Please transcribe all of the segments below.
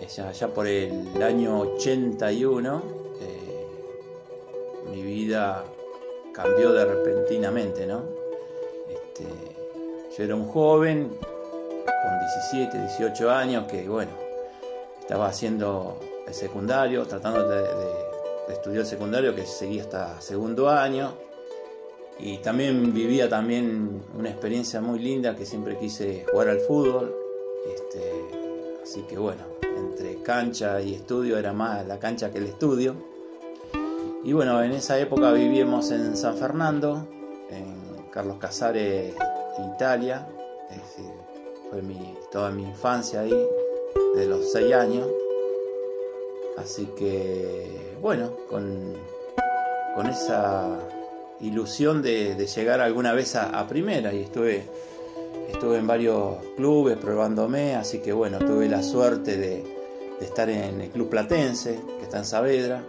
ya por el año 81, mi vida cambió de repentinamente, ¿no? Yo era un joven con 17, 18 años que, bueno, estaba haciendo el secundario, tratando de estudiar el secundario, que seguía hasta segundo año, y también vivía una experiencia muy linda, que siempre quise jugar al fútbol, así que bueno, entre cancha y estudio era más la cancha que el estudio. Y bueno, en esa época vivíamos en San Fernando, en Carlos Casares, Italia. Es decir, fue toda mi infancia ahí, de los 6 años. Así que bueno, con esa ilusión de llegar alguna vez a primera, y estuve en varios clubes probándome, así que bueno, tuve la suerte de estar en el Club Platense, que está en Saavedra,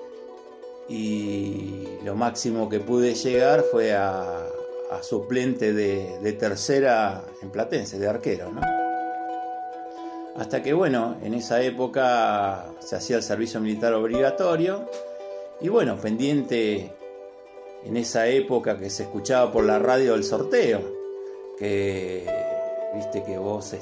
y lo máximo que pude llegar fue a suplente de tercera en Platense, de arquero, ¿no? Hasta que bueno, en esa época se hacía el servicio militar obligatorio, y bueno, pendiente en esa época que se escuchaba por la radio el sorteo, que viste que vos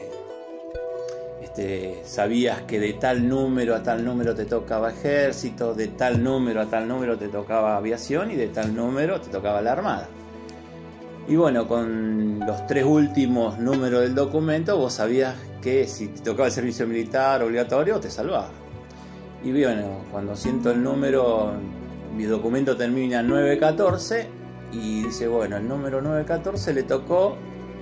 sabías que de tal número a tal número te tocaba ejército, de tal número a tal número te tocaba aviación, y de tal número te tocaba la armada. Y bueno, con los 3 últimos números del documento vos sabías que si te tocaba el servicio militar obligatorio te salvaba. Y bueno, cuando siento el número, mi documento termina en 914, y dice, bueno, el número 914 le tocó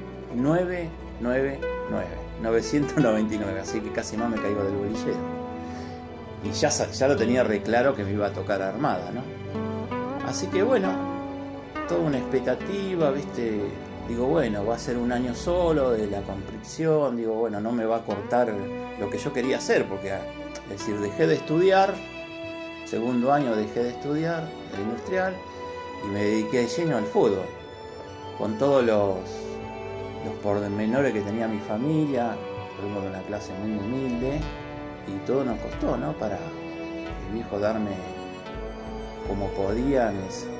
999, así que casi más me caigo del bolillero. Y ya lo tenía re claro que me iba a tocar armada, ¿no? Así que bueno, toda una expectativa, ¿viste? Digo, bueno, va a ser un año solo de la conscripción, digo, bueno, no me va a cortar lo que yo quería hacer, porque, es decir, dejé de estudiar, segundo año dejé de estudiar, el industrial, y me dediqué de lleno al fútbol, con todos los pormenores que tenía mi familia. Tuvimos una clase muy humilde, y todo nos costó, ¿no? Para el viejo darme como podía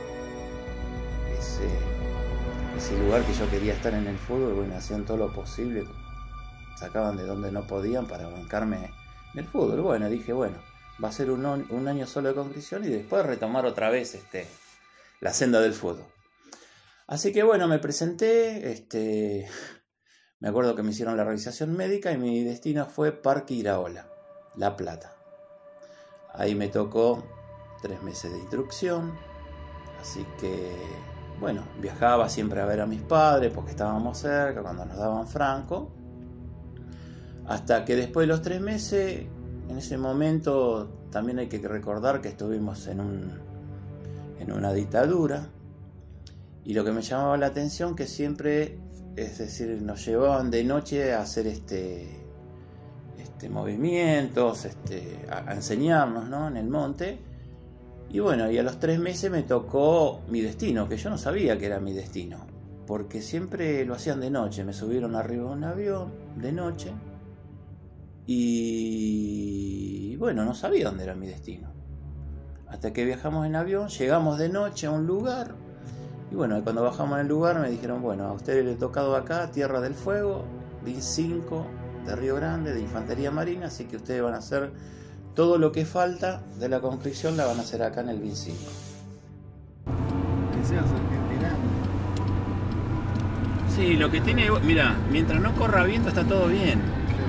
ese lugar que yo quería estar en el fútbol. Bueno, hacían todo lo posible, sacaban de donde no podían para bancarme en el fútbol. Bueno, dije, bueno, va a ser un año solo de conscripción, y después retomar otra vez la senda del fútbol. Así que bueno, me presenté, me acuerdo que me hicieron la revisación médica, y mi destino fue Parque Iraola, La Plata. Ahí me tocó 3 meses de instrucción, así que bueno, viajaba siempre a ver a mis padres porque estábamos cerca cuando nos daban franco, hasta que después de los 3 meses, en ese momento también hay que recordar que estuvimos en una dictadura, y lo que me llamaba la atención que siempre, es decir, nos llevaban de noche a hacer movimientos, a enseñarnos, ¿no? En el monte. Y bueno, y a los 3 meses me tocó mi destino, que yo no sabía que era mi destino, porque siempre lo hacían de noche. Me subieron arriba de un avión de noche, y bueno, no sabía dónde era mi destino. Hasta que viajamos en avión, llegamos de noche a un lugar, y bueno, cuando bajamos en el lugar me dijeron, bueno, a ustedes les ha tocado acá Tierra del Fuego, BIN 5 de Río Grande, de Infantería Marina, así que ustedes van a hacer todo lo que falta de la conscripción, la van a hacer acá en el BIN 5. Que seas argentina. Sí, lo que tiene, mira, mientras no corra viento está todo bien.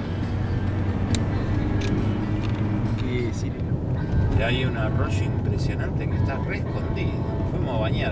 Sí. Y hay un arroyo impresionante que está re escondido. Fuimos a bañar.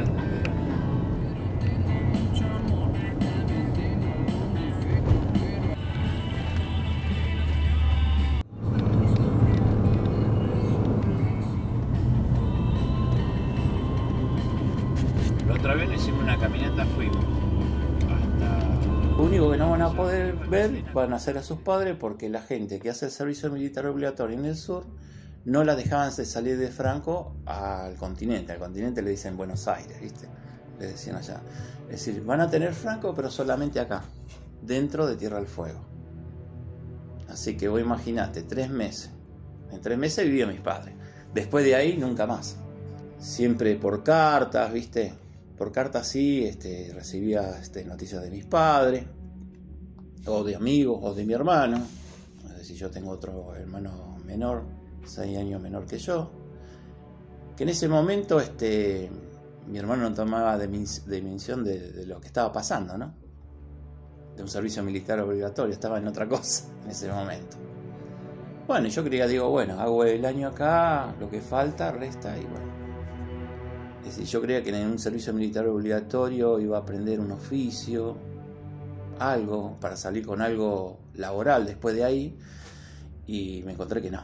La otra vez nos hicimos una caminata, fuimos hasta... Lo único que no van a poder ver van a ser a sus padres, porque la gente que hace el servicio militar obligatorio en el sur no la dejaban de salir de Franco al continente. Al continente le dicen Buenos Aires, ¿viste? Le decían allá. Es decir, van a tener Franco, pero solamente acá, dentro de Tierra del Fuego. Así que vos imaginate, 3 meses. En 3 meses viví a mis padres. Después de ahí, nunca más. Siempre por cartas, ¿viste? Por cartas sí, recibía noticias de mis padres, o de amigos, o de mi hermano. Es decir, yo tengo otro hermano menor, 6 años menor que yo, que en ese momento mi hermano no tomaba dimensión de lo que estaba pasando, ¿no? De un servicio militar obligatorio, estaba en otra cosa en ese momento. Bueno, yo creía, digo, bueno, hago el año acá, lo que falta, resta y bueno. Es decir, yo creía que en un servicio militar obligatorio iba a aprender un oficio, algo, para salir con algo laboral después de ahí, y me encontré que no.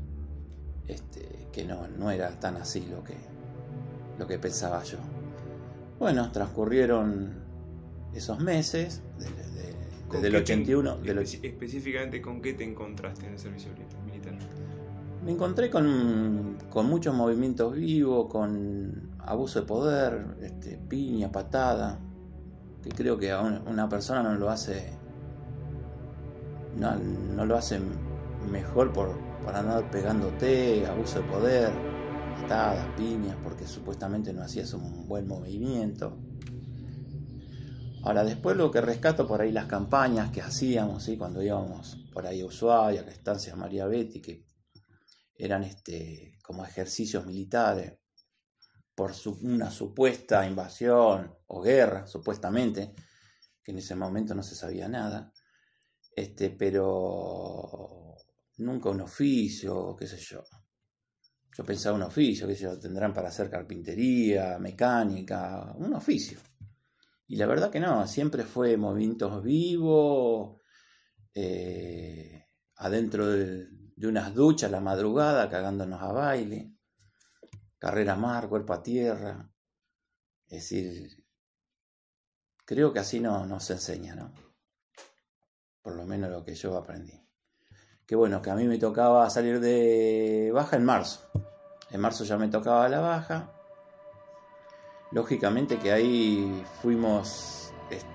Que no era tan así lo que pensaba yo. Bueno, transcurrieron esos meses, desde el 81... Específicamente, ¿con qué te encontraste en el servicio militar? Me encontré con muchos movimientos vivos, con abuso de poder, piña, patada, que creo que a una persona no lo hace mejor por andar pegándote, abuso de poder, patadas, piñas, porque supuestamente no hacías un buen movimiento. Ahora, después lo que rescato por ahí las campañas que hacíamos, ¿sí? Cuando íbamos por ahí a Ushuaia, a Estancia María Betty, que eran como ejercicios militares por una supuesta invasión o guerra, supuestamente, que en ese momento no se sabía nada, pero nunca un oficio, qué sé yo. Yo pensaba un oficio, qué sé yo, tendrán para hacer carpintería, mecánica, un oficio. Y la verdad que no, siempre fue movimientos vivos, adentro de unas duchas a la madrugada, cagándonos a baile, carrera a mar, cuerpo a tierra. Es decir, creo que así no se enseña, ¿no? Por lo menos lo que yo aprendí. Que bueno, que a mí me tocaba salir de baja en marzo. En marzo ya me tocaba la baja. Lógicamente que ahí fuimos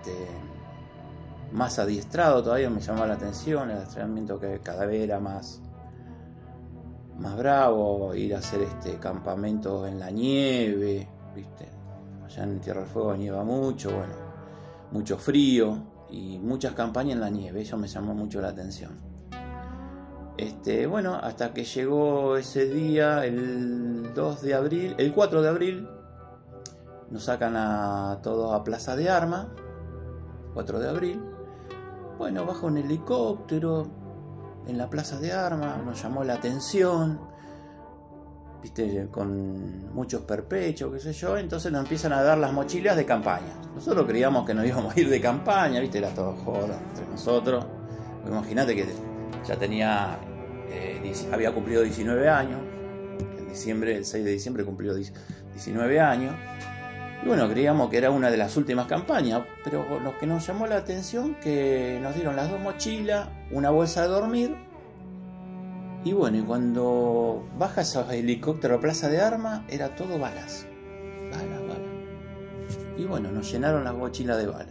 más adiestrados, todavía me llamaba la atención el entrenamiento, que cada vez era más bravo, ir a hacer campamentos en la nieve, ¿viste? Allá en Tierra del Fuego nieva mucho, bueno, mucho frío y muchas campañas en la nieve, eso me llamó mucho la atención. Bueno, hasta que llegó ese día, el 4 de abril, nos sacan a todos a Plaza de Armas, 4 de abril. Bueno, baja un helicóptero en la Plaza de Armas, nos llamó la atención, viste, con muchos perpechos, qué sé yo, entonces nos empiezan a dar las mochilas de campaña. Nosotros creíamos que nos íbamos a ir de campaña, viste, era todo joda entre nosotros. Imagínate que ya había cumplido 19 años, el 6 de diciembre cumplió 19 años. Y bueno, creíamos que era una de las últimas campañas, pero lo que nos llamó la atención que nos dieron las 2 mochilas, una bolsa de dormir. Y bueno, y cuando baja ese helicóptero a Plaza de Armas, era todo balas. Balas. Y bueno, nos llenaron las mochilas de balas.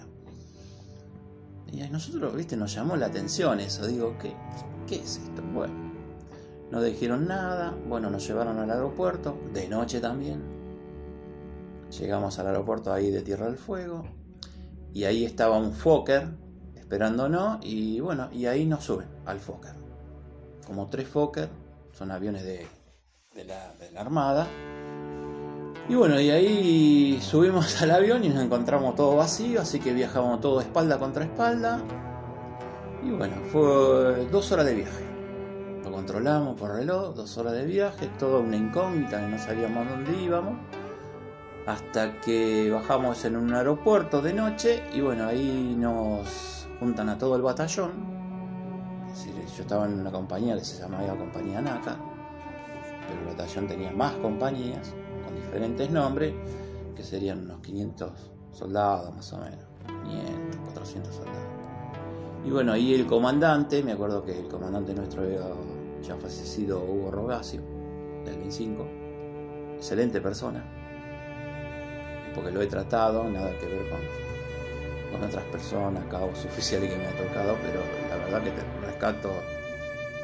Y a nosotros, viste, nos llamó la atención eso. Digo, ¿qué es esto? Bueno, no dijeron nada. Bueno, nos llevaron al aeropuerto, de noche también. Llegamos al aeropuerto ahí de Tierra del Fuego y ahí estaba un Fokker esperándonos y bueno, y ahí nos suben al Fokker, como 3 Fokker, son aviones de la Armada. Y bueno, y ahí subimos al avión y nos encontramos todo vacío, así que viajamos todo espalda contra espalda. Y bueno, fue 2 horas de viaje. Lo controlamos por reloj, 2 horas de viaje, toda una incógnita, que no sabíamos dónde íbamos. Hasta que bajamos en un aeropuerto de noche y bueno, ahí nos juntan a todo el batallón. Es decir, yo estaba en una compañía que se llamaba Compañía Naca, pero el batallón tenía más compañías con diferentes nombres, que serían unos 500 soldados más o menos, 500, 400 soldados. Y bueno, ahí el comandante, me acuerdo que el comandante nuestro era ya fallecido, Hugo Rogacio, del 25, excelente persona, porque lo he tratado, nada que ver con otras personas, cabos oficiales que me ha tocado, pero la verdad que te rescato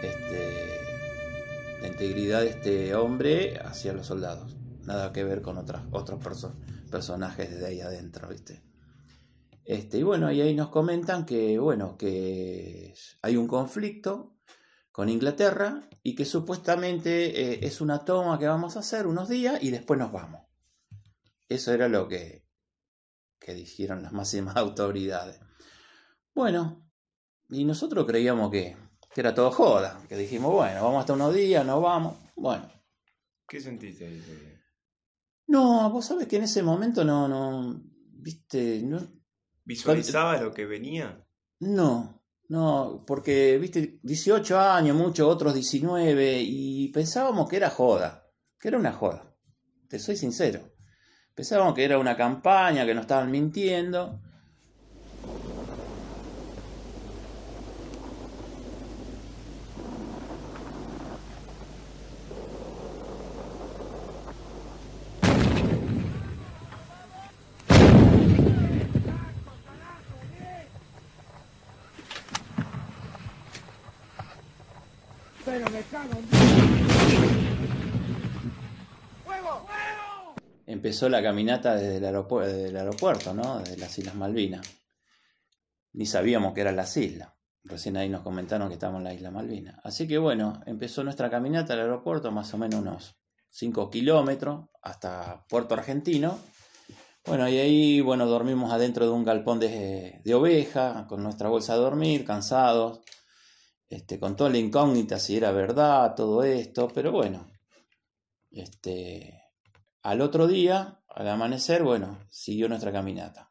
la integridad de este hombre hacia los soldados. Nada que ver con otros personajes de ahí adentro, ¿viste? Y bueno, y ahí nos comentan que, bueno, que hay un conflicto con Inglaterra y que supuestamente es una toma que vamos a hacer unos días y después nos vamos. Eso era lo que dijeron las máximas autoridades. Bueno, y nosotros creíamos que era todo joda, que dijimos, bueno, vamos hasta unos días, nos vamos, bueno. ¿Qué sentiste ahí? No, vos sabés que en ese momento no, viste, no... ¿Visualizabas lo que venía? No, porque, viste, 18 años, muchos, otros 19, y pensábamos que era joda, que era una joda, te soy sincero. Pensábamos que era una campaña, que nos estaban mintiendo. Pero me cago en... ¡Fuego! Empezó la caminata desde el aeropuerto, ¿no? Desde las Islas Malvinas. Ni sabíamos que eran las islas. Recién ahí nos comentaron que estábamos en la isla Malvinas. Así que bueno, empezó nuestra caminata al aeropuerto, más o menos unos 5 kilómetros hasta Puerto Argentino. Bueno, y ahí, bueno, dormimos adentro de un galpón de oveja, con nuestra bolsa de dormir, cansados, con toda la incógnita si era verdad todo esto, pero bueno, al otro día, al amanecer, bueno, siguió nuestra caminata.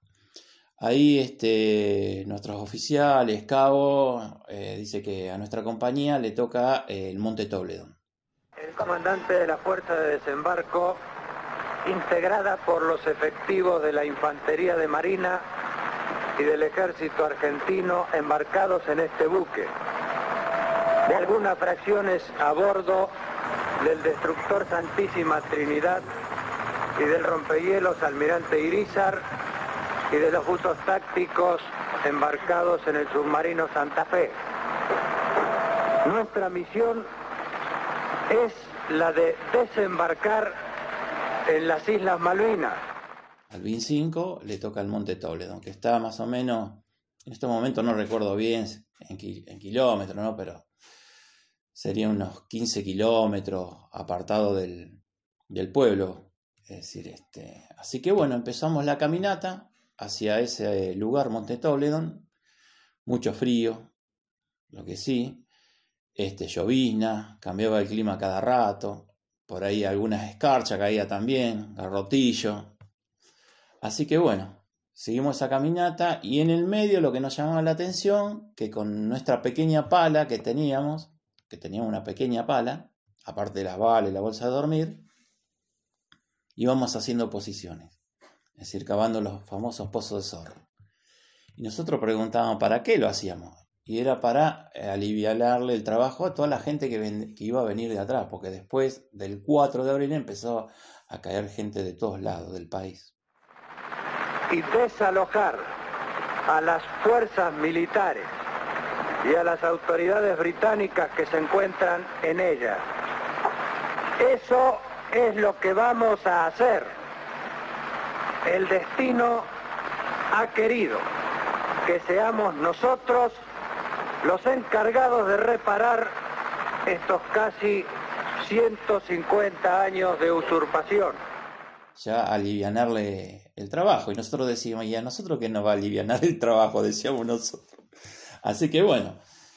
Ahí nuestros oficiales, cabo, dice que a nuestra compañía le toca el Monte Tobledón. El comandante de la Fuerza de Desembarco, integrada por los efectivos de la Infantería de Marina y del Ejército Argentino embarcados en este buque, de algunas fracciones a bordo del destructor Santísima Trinidad y del rompehielos Almirante Irízar y de los buzos tácticos embarcados en el submarino Santa Fe. Nuestra misión es la de desembarcar en las Islas Malvinas. Al BIN 5 le toca el Monte Tobledón, que está más o menos, en estos momentos no recuerdo bien en kilómetros, ¿no? Pero serían unos 15 kilómetros apartado del pueblo. Es decir, así que bueno, empezamos la caminata hacia ese lugar, Monte Tobledón. Mucho frío, lo que sí, llovizna, cambiaba el clima cada rato, por ahí algunas escarchas caía también, garrotillo. Así que bueno, seguimos esa caminata y en el medio lo que nos llamaba la atención, que con nuestra pequeña pala que teníamos una pequeña pala, aparte de las balas y la bolsa de dormir, íbamos haciendo posiciones, es decir, cavando los famosos pozos de zorro. Y nosotros preguntábamos para qué lo hacíamos. Y era para aliviarle el trabajo a toda la gente que iba a venir de atrás, porque después del 4 de abril empezó a caer gente de todos lados del país. Y desalojar a las fuerzas militares y a las autoridades británicas que se encuentran en ellas. Eso es lo que vamos a hacer. El destino ha querido que seamos nosotros los encargados de reparar estos casi 150 años de usurpación. Ya alivianarle el trabajo. Y nosotros decíamos, ¿y a nosotros qué nos va a alivianar el trabajo? Decíamos nosotros. Así que bueno,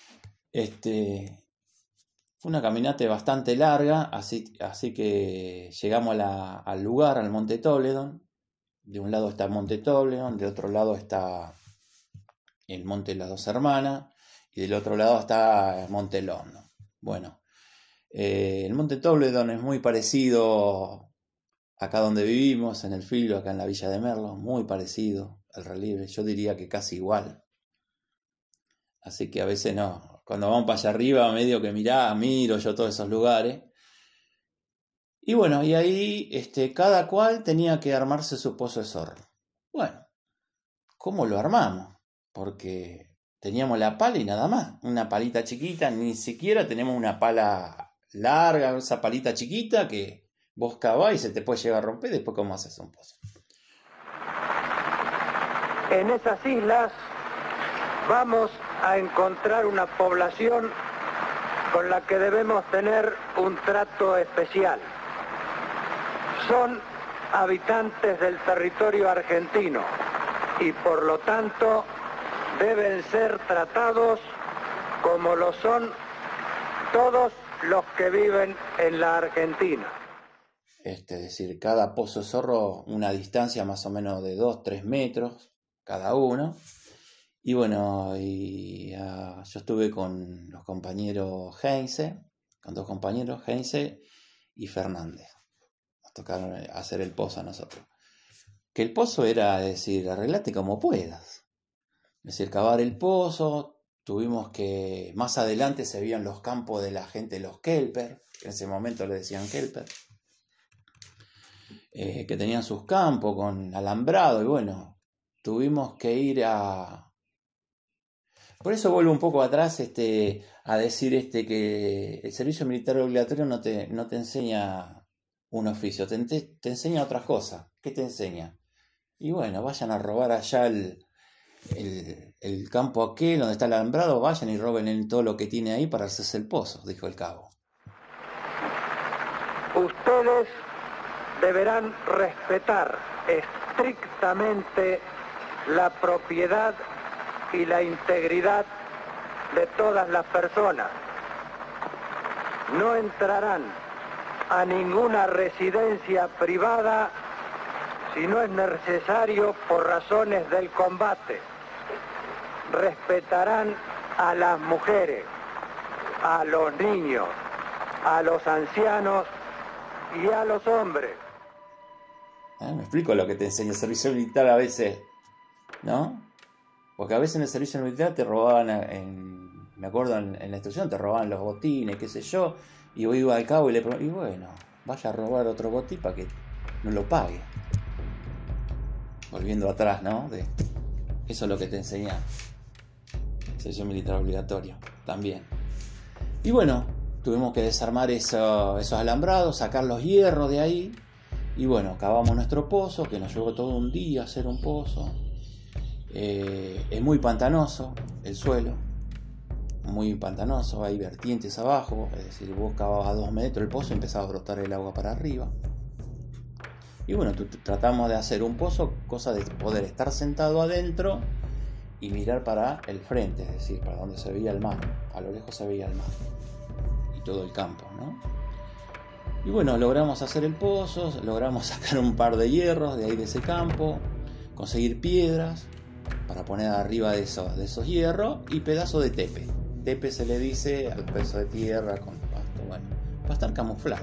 fue una caminata bastante larga, así que llegamos al lugar, al Monte Tobledón. De un lado está el Monte Tobledón, de otro lado está el Monte Las Dos Hermanas, y del otro lado está el Monte Londo. Bueno, el Monte Tobledón es muy parecido acá donde vivimos, en el Filo, acá en la Villa de Merlo, muy parecido al relieve, yo diría que casi igual. Así que a veces no, cuando vamos para allá arriba, medio que miro yo todos esos lugares. Y bueno, y ahí cada cual tenía que armarse su pozo de zorro. Bueno, ¿cómo lo armamos? Porque teníamos la pala y nada más, una palita chiquita, ni siquiera tenemos una pala larga, esa palita chiquita que vos cavás y se te puede llegar a romper, después cómo haces un pozo. En esas islas vamos a encontrar una población con la que debemos tener un trato especial. Son habitantes del territorio argentino y por lo tanto deben ser tratados como lo son todos los que viven en la Argentina. Es decir, cada pozo de zorro una distancia más o menos de 2-3 metros cada uno. Y bueno, yo estuve con los compañeros Heinze, con dos compañeros, Heinze y Fernández. Nos tocaron hacer el pozo a nosotros. Que el pozo era, es decir, arreglate como puedas. Es decir, cavar el pozo, tuvimos que, más adelante se veían los campos de la gente, los Kelper, que en ese momento le decían Kelper, que tenían sus campos con alambrado, y bueno, tuvimos que ir a... Por eso vuelvo un poco atrás a decir que el servicio militar obligatorio no te enseña un oficio, te enseña otras cosas. ¿Qué te enseña? Y bueno, vayan a robar allá el campo aquel donde está el alambrado, vayan y roben en todo lo que tiene ahí para hacerse el pozo, dijo el cabo. Ustedes deberán respetar estrictamente la propiedad y la integridad de todas las personas. No entrarán a ninguna residencia privada si no es necesario por razones del combate. Respetarán a las mujeres, a los niños, a los ancianos y a los hombres. Me explico lo que te enseña el servicio militar a veces, ¿no? Porque a veces en el servicio militar te robaban, me acuerdo en la instrucción, te robaban los botines, qué sé yo, y yo iba al cabo y y bueno, vaya a robar otro botín para que no lo pague. Volviendo atrás, ¿no? Eso es lo que te enseña el servicio militar obligatorio, también. Y bueno, tuvimos que desarmar esos alambrados, sacar los hierros de ahí, y bueno, cavamos nuestro pozo, que nos llevó todo un día hacer un pozo. Es muy pantanoso el suelo, muy pantanoso, hay vertientes abajo, es decir, vos cavabas a 2 metros el pozo y empezaba a brotar el agua para arriba. Y bueno, tratamos de hacer un pozo, cosa de poder estar sentado adentro y mirar para el frente, es decir, para donde se veía el mar, a lo lejos se veía el mar y todo el campo, ¿no? Y bueno, logramos hacer el pozo, logramos sacar un par de hierros de ahí de ese campo, conseguir piedras para poner arriba de esos hierros y pedazos de tepe. Tepe se le dice al pedazo de tierra con pasto, bueno, para estar camuflado.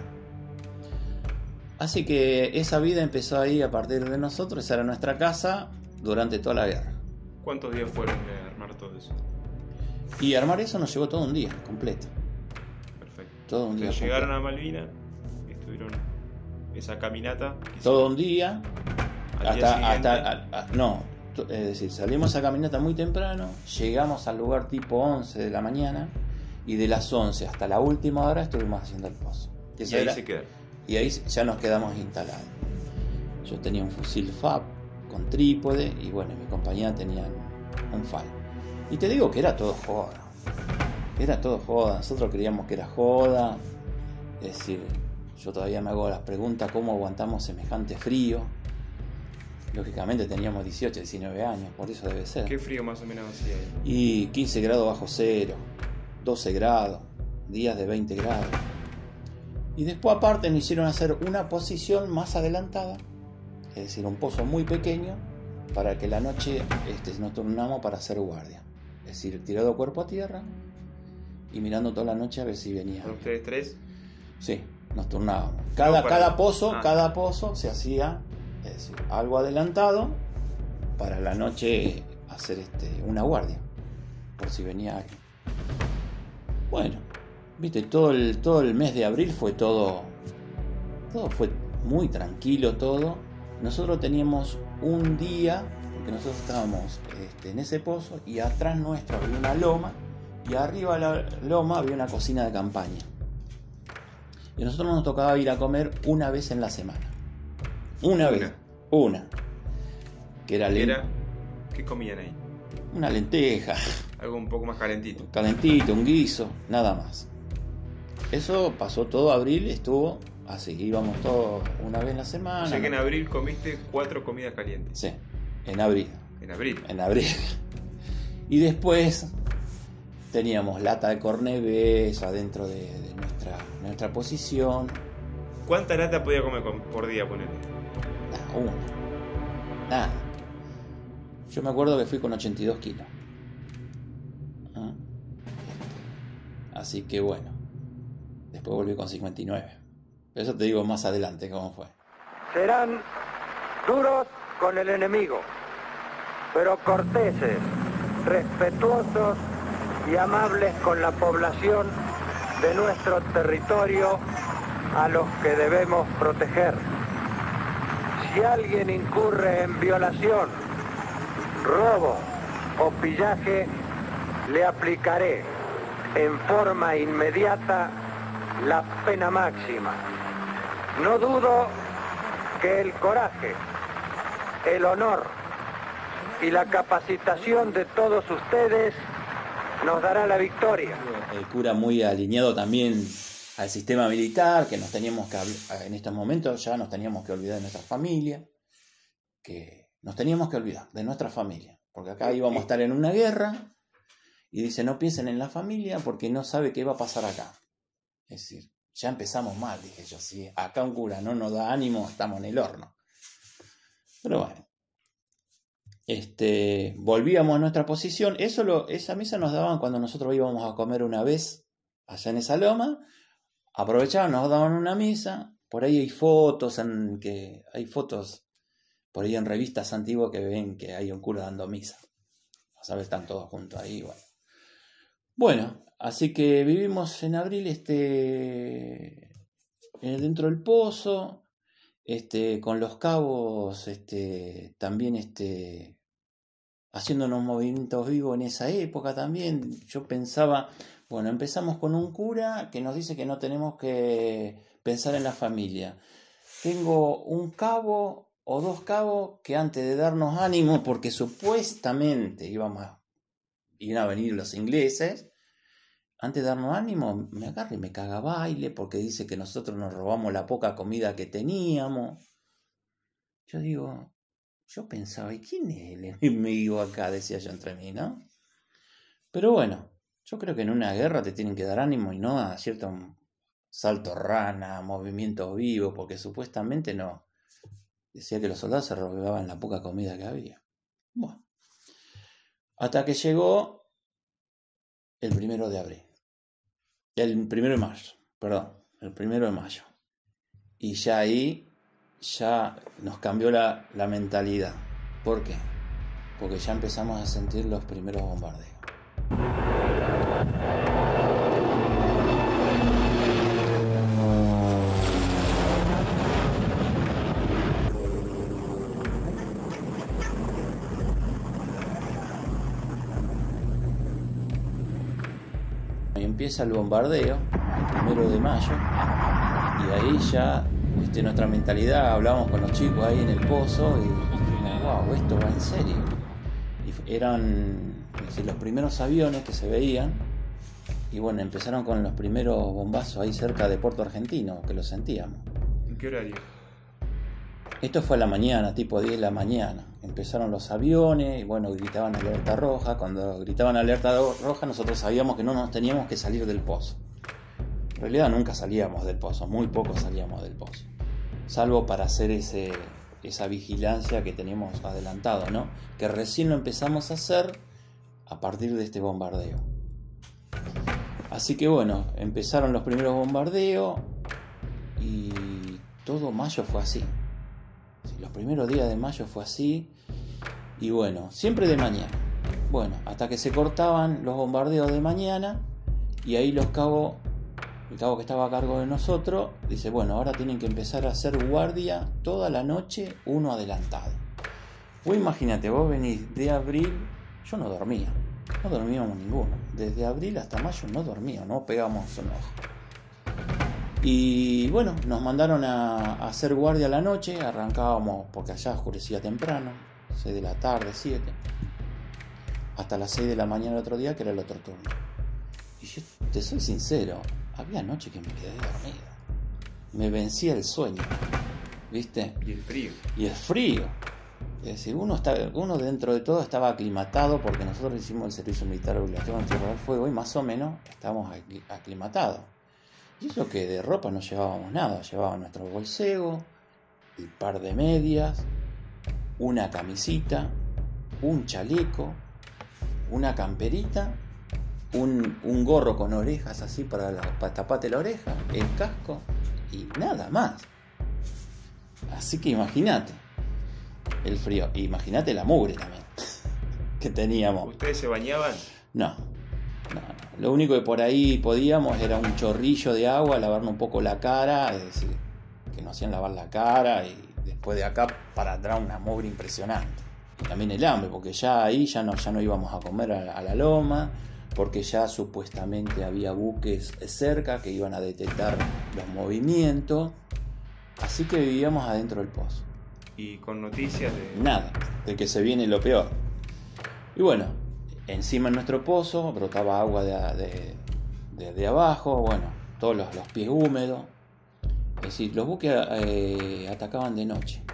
Así que esa vida empezó ahí a partir de nosotros, esa era nuestra casa durante toda la guerra. ¿Cuántos días fueron de armar todo eso? Y armar eso nos llevó todo un día completo. Perfecto. Todo un día. Llegaron a Malvinas, estuvieron esa caminata. Todo un día. Al día siguiente. Es decir, salimos a caminata muy temprano, llegamos al lugar tipo 11 de la mañana y de las 11 hasta la última hora estuvimos haciendo el pozo. Y ahí se quedaron. Y ahí ya nos quedamos instalados. Yo tenía un fusil FAB con trípode y bueno, mi compañera tenía un FAL. Y te digo que era todo joda. Nosotros creíamos que era joda. Es decir, yo todavía me hago las preguntas cómo aguantamos semejante frío. Lógicamente teníamos 18, 19 años, por eso debe ser. ¿Qué frío más o menos hacía ahí? Y 15 grados bajo cero, 12 grados, días de 20 grados. Y después aparte nos hicieron hacer una posición más adelantada, es decir, un pozo muy pequeño, para que la noche nos turnamos para hacer guardia. Es decir, tirado cuerpo a tierra y mirando toda la noche a ver si venía. ¿Con ustedes tres? Sí, nos turnábamos. Cada pozo se hacía, es decir, algo adelantado para la noche hacer una guardia, por si venía alguien. Bueno, viste, todo el mes de abril fue todo fue muy tranquilo todo. Nosotros teníamos un día que nosotros estábamos en ese pozo y atrás nuestro había una loma y arriba de la loma había una cocina de campaña. Y a nosotros nos tocaba ir a comer una vez en la semana. Una vez. Que era ¿Qué comían ahí? una lenteja, Algo un poco más calentito. calentito, un guiso, nada más. Eso pasó todo abril, estuvo así, íbamos todos una vez en la semana. O sea que en abril comiste 4 comidas calientes. Sí, en abril. En abril. Y después teníamos lata de cornebés adentro de nuestra posición. ¿Cuánta lata podía comer por día, ponele? Nada. Yo me acuerdo que fui con 82 kilos. Así que bueno. Después volví con 59. Eso te digo más adelante cómo fue. Serán duros con el enemigo, pero corteses, respetuosos y amables con la población de nuestro territorio a los que debemos proteger. Si alguien incurre en violación, robo o pillaje, le aplicaré en forma inmediata la pena máxima. No dudo que el coraje, el honor y la capacitación de todos ustedes nos dará la victoria. El cura muy alineado también al sistema militar, que nos teníamos que, en estos momentos ya nos teníamos que olvidar de nuestra familia, que nos teníamos que olvidar de nuestra familia, porque acá íbamos a estar en una guerra, y dice, no piensen en la familia porque no sabe qué va a pasar acá. Es decir, ya empezamos mal, dije yo, si acá un cura no nos da ánimo, estamos en el horno. Pero bueno, volvíamos a nuestra posición. Esa misa nos daban cuando nosotros íbamos a comer una vez allá en esa loma. Aprovechaban, nos daban una misa. Por ahí hay fotos por ahí en revistas antiguas que ven que hay un cura dando misa. A saber, están todos juntos ahí. Bueno, así que vivimos en abril dentro del pozo, con los cabos, también haciendo unos movimientos vivos en esa época también. Yo pensaba, bueno, empezamos con un cura que nos dice que no tenemos que pensar en la familia. Tengo un cabo o 2 cabos que antes de darnos ánimo, porque supuestamente iban a venir los ingleses, antes de darnos ánimo, me agarra y me caga baile porque dice que nosotros nos robamos la poca comida que teníamos. Yo pensaba, ¿y quién es el enemigo acá? Decía yo entre mí, ¿no? Pero bueno, yo creo que en una guerra te tienen que dar ánimo y no a cierto salto rana, movimiento vivo, porque supuestamente no. Decía que los soldados se robaban la poca comida que había. Bueno, hasta que llegó el 1 de abril. El 1 de mayo, perdón, el 1 de mayo. Y ya ahí, nos cambió la mentalidad. ¿Por qué? Porque ya empezamos a sentir los primeros bombardeos. Y empieza el bombardeo, el 1 de mayo, y ahí ya nuestra mentalidad, hablamos con los chicos ahí en el pozo y dijimos, wow, esto va en serio. Y eran los primeros aviones que se veían, y bueno, empezaron con los primeros bombazos ahí cerca de Puerto Argentino, que lo sentíamos. ¿En qué horario? Esto fue a la mañana, tipo 10 de la mañana. Empezaron los aviones y bueno, gritaban alerta roja. Cuando gritaban alerta roja nosotros sabíamos que no nos teníamos que salir del pozo. En realidad nunca salíamos del pozo, muy poco salíamos del pozo. Salvo para hacer esa vigilancia que teníamos adelantado, ¿no? Que recién lo empezamos a hacer a partir de este bombardeo. Así que bueno, empezaron los primeros bombardeos y todo mayo fue así. Los primeros días de mayo fue así. Y bueno, siempre de mañana. Bueno, hasta que se cortaban los bombardeos de mañana. Y ahí el cabo que estaba a cargo de nosotros dice, bueno, ahora tienen que empezar a hacer guardia toda la noche, uno adelantado. Vos imagínate, vos venís de abril, yo no dormíamos ninguno. Desde abril hasta mayo no dormíamos, no pegábamos un ojo. Y bueno, nos mandaron a hacer guardia a la noche, arrancábamos, porque allá oscurecía temprano, 6 de la tarde, 7, hasta las 6 de la mañana el otro día, que era el otro turno. Y yo te soy sincero, había noches que me quedé dormido. Me vencía el sueño, ¿viste? Y el frío. Y el frío. Es decir, uno dentro de todo estaba aclimatado, porque nosotros hicimos el servicio militar obligatorio en Tierra del Fuego y más o menos estábamos aclimatados. Y eso que de ropa no llevábamos nada, llevábamos nuestro bolseo, el par de medias, una camisita, un chaleco, una camperita, un gorro con orejas así para taparte la oreja, el casco y nada más. Así que imagínate el frío, imagínate la mugre también que teníamos. ¿Ustedes se bañaban? No. Lo único que por ahí podíamos era un chorrillo de agua, lavarnos un poco la cara, es decir, que nos hacían lavar la cara y después de acá para atrás una mugre impresionante. Y también el hambre, porque ya ahí ya no íbamos a comer a la loma, porque ya supuestamente había buques cerca que iban a detectar los movimientos, así que vivíamos adentro del pozo. Y con noticias de... Nada, de que se viene lo peor. Y bueno, encima en nuestro pozo brotaba agua de abajo, bueno, todos los pies húmedos. Es decir, los buques atacaban de noche.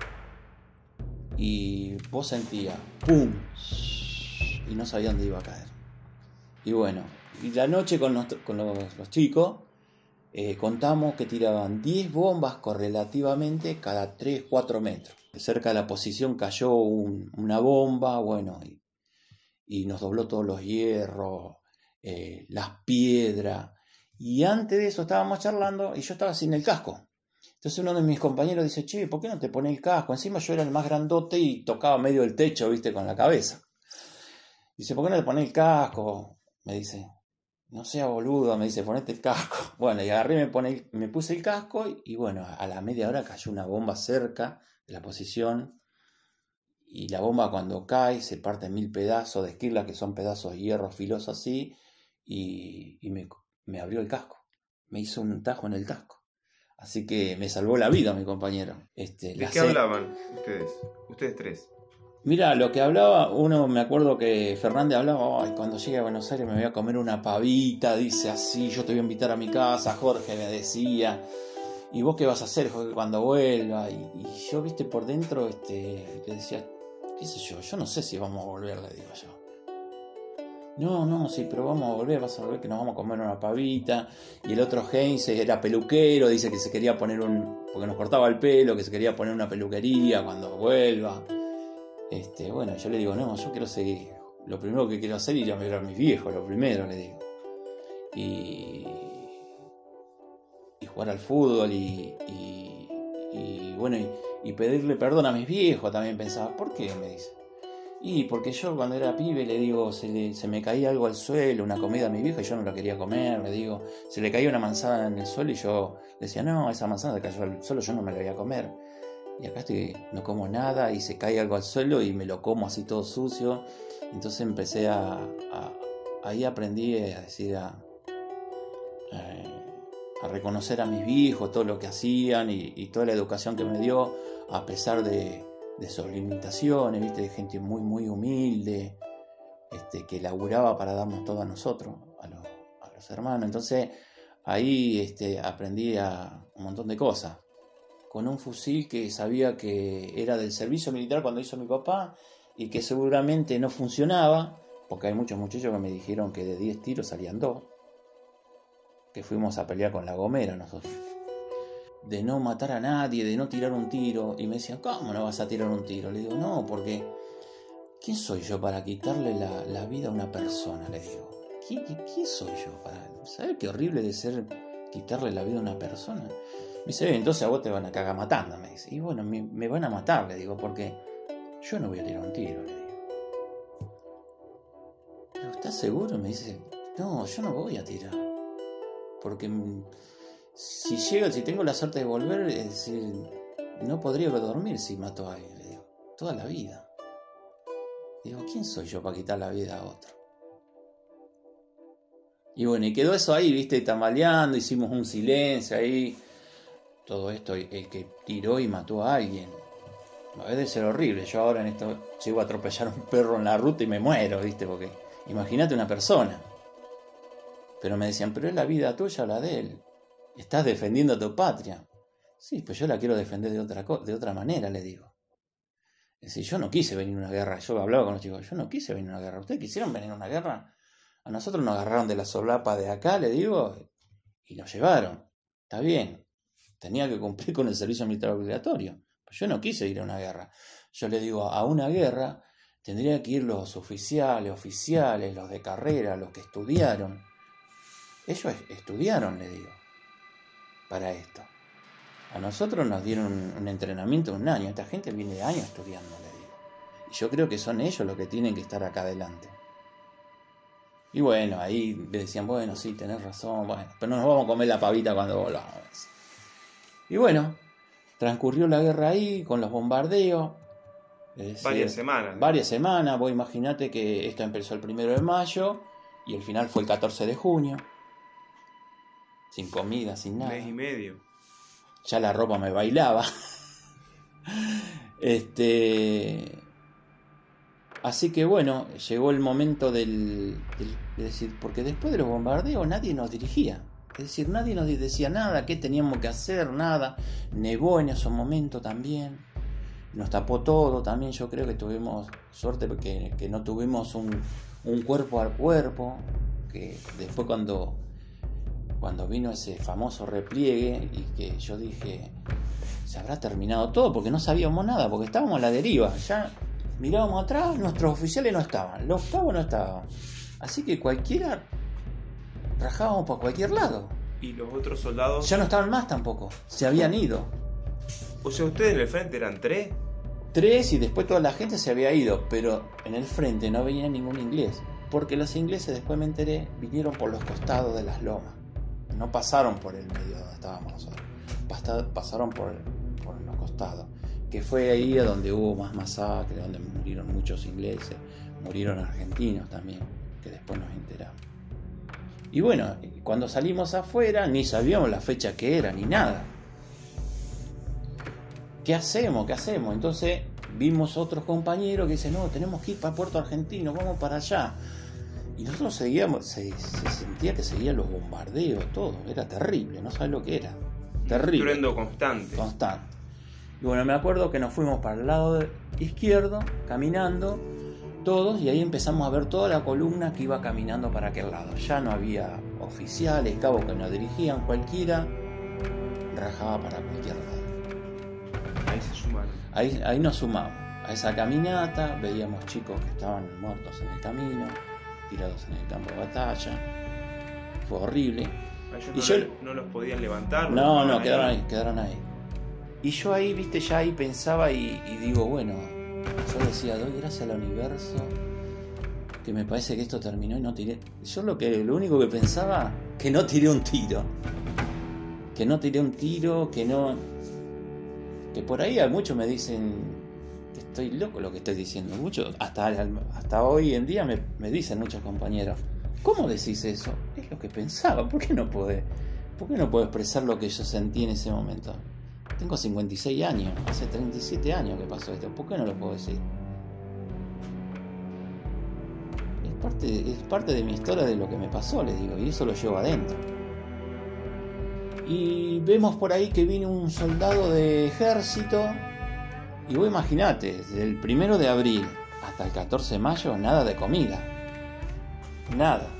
Y vos sentías ¡pum! Y no sabía dónde iba a caer. Y bueno, y la noche con los chicos contamos que tiraban 10 bombas correlativamente cada 3-4 metros. Cerca de la posición cayó una bomba, bueno, y nos dobló todos los hierros, las piedras. Y antes de eso estábamos charlando y yo estaba sin el casco. Entonces uno de mis compañeros dice, che, ¿por qué no te pones el casco? Encima yo era el más grandote y tocaba medio el techo, viste, con la cabeza. Dice, ¿por qué no te pones el casco? Me dice, no sea boludo, me dice, ponete el casco. Bueno, y agarré, me puse el casco y bueno, a la media hora cayó una bomba cerca de la posición. Y la bomba cuando cae se parte en 1000 pedazos de esquirla, que son pedazos de hierro filosos así, y me abrió el casco. Me hizo un tajo en el casco. Así que me salvó la vida mi compañero. ¿De qué hablaban ustedes tres? Mira, lo que hablaba, me acuerdo que Fernández hablaba, ay, cuando llegue a Buenos Aires me voy a comer una pavita, dice así, yo te voy a invitar a mi casa, Jorge me decía, ¿y vos qué vas a hacer, Jorge, cuando vuelva? Y yo, viste, por dentro, le decía, qué sé yo no sé si vamos a volver, le digo yo. No, sí, pero vamos a volver, vas a volver que nos vamos a comer una pavita. Y el otro Heinz era peluquero, dice que se quería poner porque nos cortaba el pelo, que se quería poner una peluquería cuando vuelva. Bueno, yo le digo, no, yo quiero seguir. Lo primero que quiero hacer es ir a ver a mis viejos, lo primero, le digo. Y jugar al fútbol y bueno, y pedirle perdón a mis viejos también pensaba. ¿Por qué? Me dice. Y porque yo cuando era pibe, le digo, se me caía algo al suelo, una comida a mi vieja y yo no la quería comer, le digo, se le caía una manzana en el suelo y yo decía, no, esa manzana se cayó al suelo, yo no me la voy a comer. Y acá no como nada y se cae algo al suelo y me lo como así todo sucio. Entonces empecé ahí aprendí a decir, a reconocer a mis viejos, todo lo que hacían y toda la educación que me dio, a pesar de sus limitaciones, ¿viste? De gente muy, muy humilde, que laburaba para darnos todo a nosotros, a los hermanos. Entonces ahí aprendí un montón de cosas. Con un fusil que sabía que era del servicio militar cuando hizo mi papá y que seguramente no funcionaba, porque hay muchos muchachos que me dijeron que de 10 tiros salían 2, que fuimos a pelear con La Gomera nosotros. De no matar a nadie, de no tirar un tiro. Y me decían, ¿cómo no vas a tirar un tiro? Le digo, no, porque ¿quién soy yo para quitarle la vida a una persona? Le digo, ¿quién soy yo para...? ¿Sabes qué horrible de ser quitarle la vida a una persona? Me dice, entonces a vos te van a cagar matando, me dice. Y bueno, me van a matar, le digo, porque yo no voy a tirar un tiro, le digo. ¿Pero estás seguro? Me dice, no, yo no voy a tirar. Porque... si tengo la suerte de volver, es decir, no podría dormir si mato a alguien, le digo, toda la vida. Digo, ¿quién soy yo para quitar la vida a otro? Y bueno, y quedó eso ahí, viste, tambaleando, hicimos un silencio ahí. Todo esto, el que tiró y mató a alguien. Debe ser horrible. Yo ahora en esto llego a atropellar a un perro en la ruta y me muero, viste, porque imagínate una persona. Pero me decían, pero es la vida tuya o la de él. Estás defendiendo a tu patria. Sí, pues yo la quiero defender de otra manera, le digo. Es decir, yo no quise venir a una guerra. Yo hablaba con los chicos, yo no quise venir a una guerra. ¿Ustedes quisieron venir a una guerra? A nosotros nos agarraron de la solapa de acá, le digo, y nos llevaron. Está bien, tenía que cumplir con el servicio militar obligatorio. Pues yo no quise ir a una guerra. Yo le digo, a una guerra tendrían que ir los oficiales, los de carrera, los que estudiaron. Ellos estudiaron, le digo, para esto. A nosotros nos dieron un entrenamiento de un año. Esta gente viene de años estudiando, le digo. Y yo creo que son ellos los que tienen que estar acá adelante. Y bueno, ahí le decían, bueno, sí, tenés razón, bueno, pero no nos vamos a comer la pavita cuando volvamos. Y bueno, transcurrió la guerra ahí, con los bombardeos. Varias semanas. Varias semanas, vos imaginate que esto empezó el 1 de mayo y el final fue el 14 de junio. Sin comida, sin nada. 1 mes y medio. Ya la ropa me bailaba. Así que bueno, llegó el momento de decir, porque después de los bombardeos nadie nos dirigía. Es decir, nadie nos decía nada, qué teníamos que hacer, nada. Nevó en esos momentos también. Nos tapó todo también. Yo creo que tuvimos suerte porque que no tuvimos un cuerpo al cuerpo. Que después cuando vino ese famoso repliegue y que yo dije, se habrá terminado todo porque no sabíamos nada, porque estábamos a la deriva. Ya mirábamos atrás, nuestros oficiales no estaban, los cabos no estaban. Así que cualquiera rajábamos por cualquier lado. ¿Y los otros soldados? Ya no estaban más tampoco, se habían ido. O sea, ustedes en el frente eran 3. 3 y después toda la gente se había ido, pero en el frente no venía ningún inglés. Porque los ingleses, después me enteré, vinieron por los costados de las lomas. No pasaron por el medio donde estábamos nosotros. Pasaron por los costados. Que fue ahí a donde hubo más masacre, donde murieron muchos ingleses, murieron argentinos también, que después nos enteramos. Y bueno, cuando salimos afuera ni sabíamos la fecha que era, ni nada. ¿Qué hacemos? Entonces vimos otros compañeros que dicen, no, tenemos que ir para Puerto Argentino, vamos para allá. Y nosotros seguíamos, se sentía que seguían los bombardeos, todo, era terrible, no sabes lo que era. Terrible. Un estruendo constante. Y bueno, me acuerdo que nos fuimos para el lado izquierdo, caminando, todos, y ahí empezamos a ver toda la columna que iba caminando para aquel lado. Ya no había oficiales, cabos que nos dirigían, cualquiera rajaba para cualquier lado. Ahí se sumaron. Ahí nos sumamos a esa caminata, veíamos chicos que estaban muertos en el camino, tirados en el campo de batalla. Fue horrible. No los podían levantar. No, quedaron ahí. Y yo ahí, viste, ya ahí pensaba y digo, bueno, yo decía, doy gracias al universo que me parece que esto terminó y no tiré. Yo lo único que pensaba, que no tiré un tiro. Que por ahí a muchos me dicen que estoy loco lo que estoy diciendo. Muchos, hasta hoy en día me dicen muchos compañeros, ¿cómo decís eso? Es lo que pensaba, ¿por qué no puedo expresar lo que yo sentí en ese momento? Tengo 56 años, hace 37 años que pasó esto, ¿por qué no lo puedo decir? Es parte de mi historia, de lo que me pasó, les digo, y eso lo llevo adentro. Y vemos por ahí que viene un soldado de ejército, y vos imaginate, desde el 1 de abril hasta el 14 de mayo, nada de comida. Nada.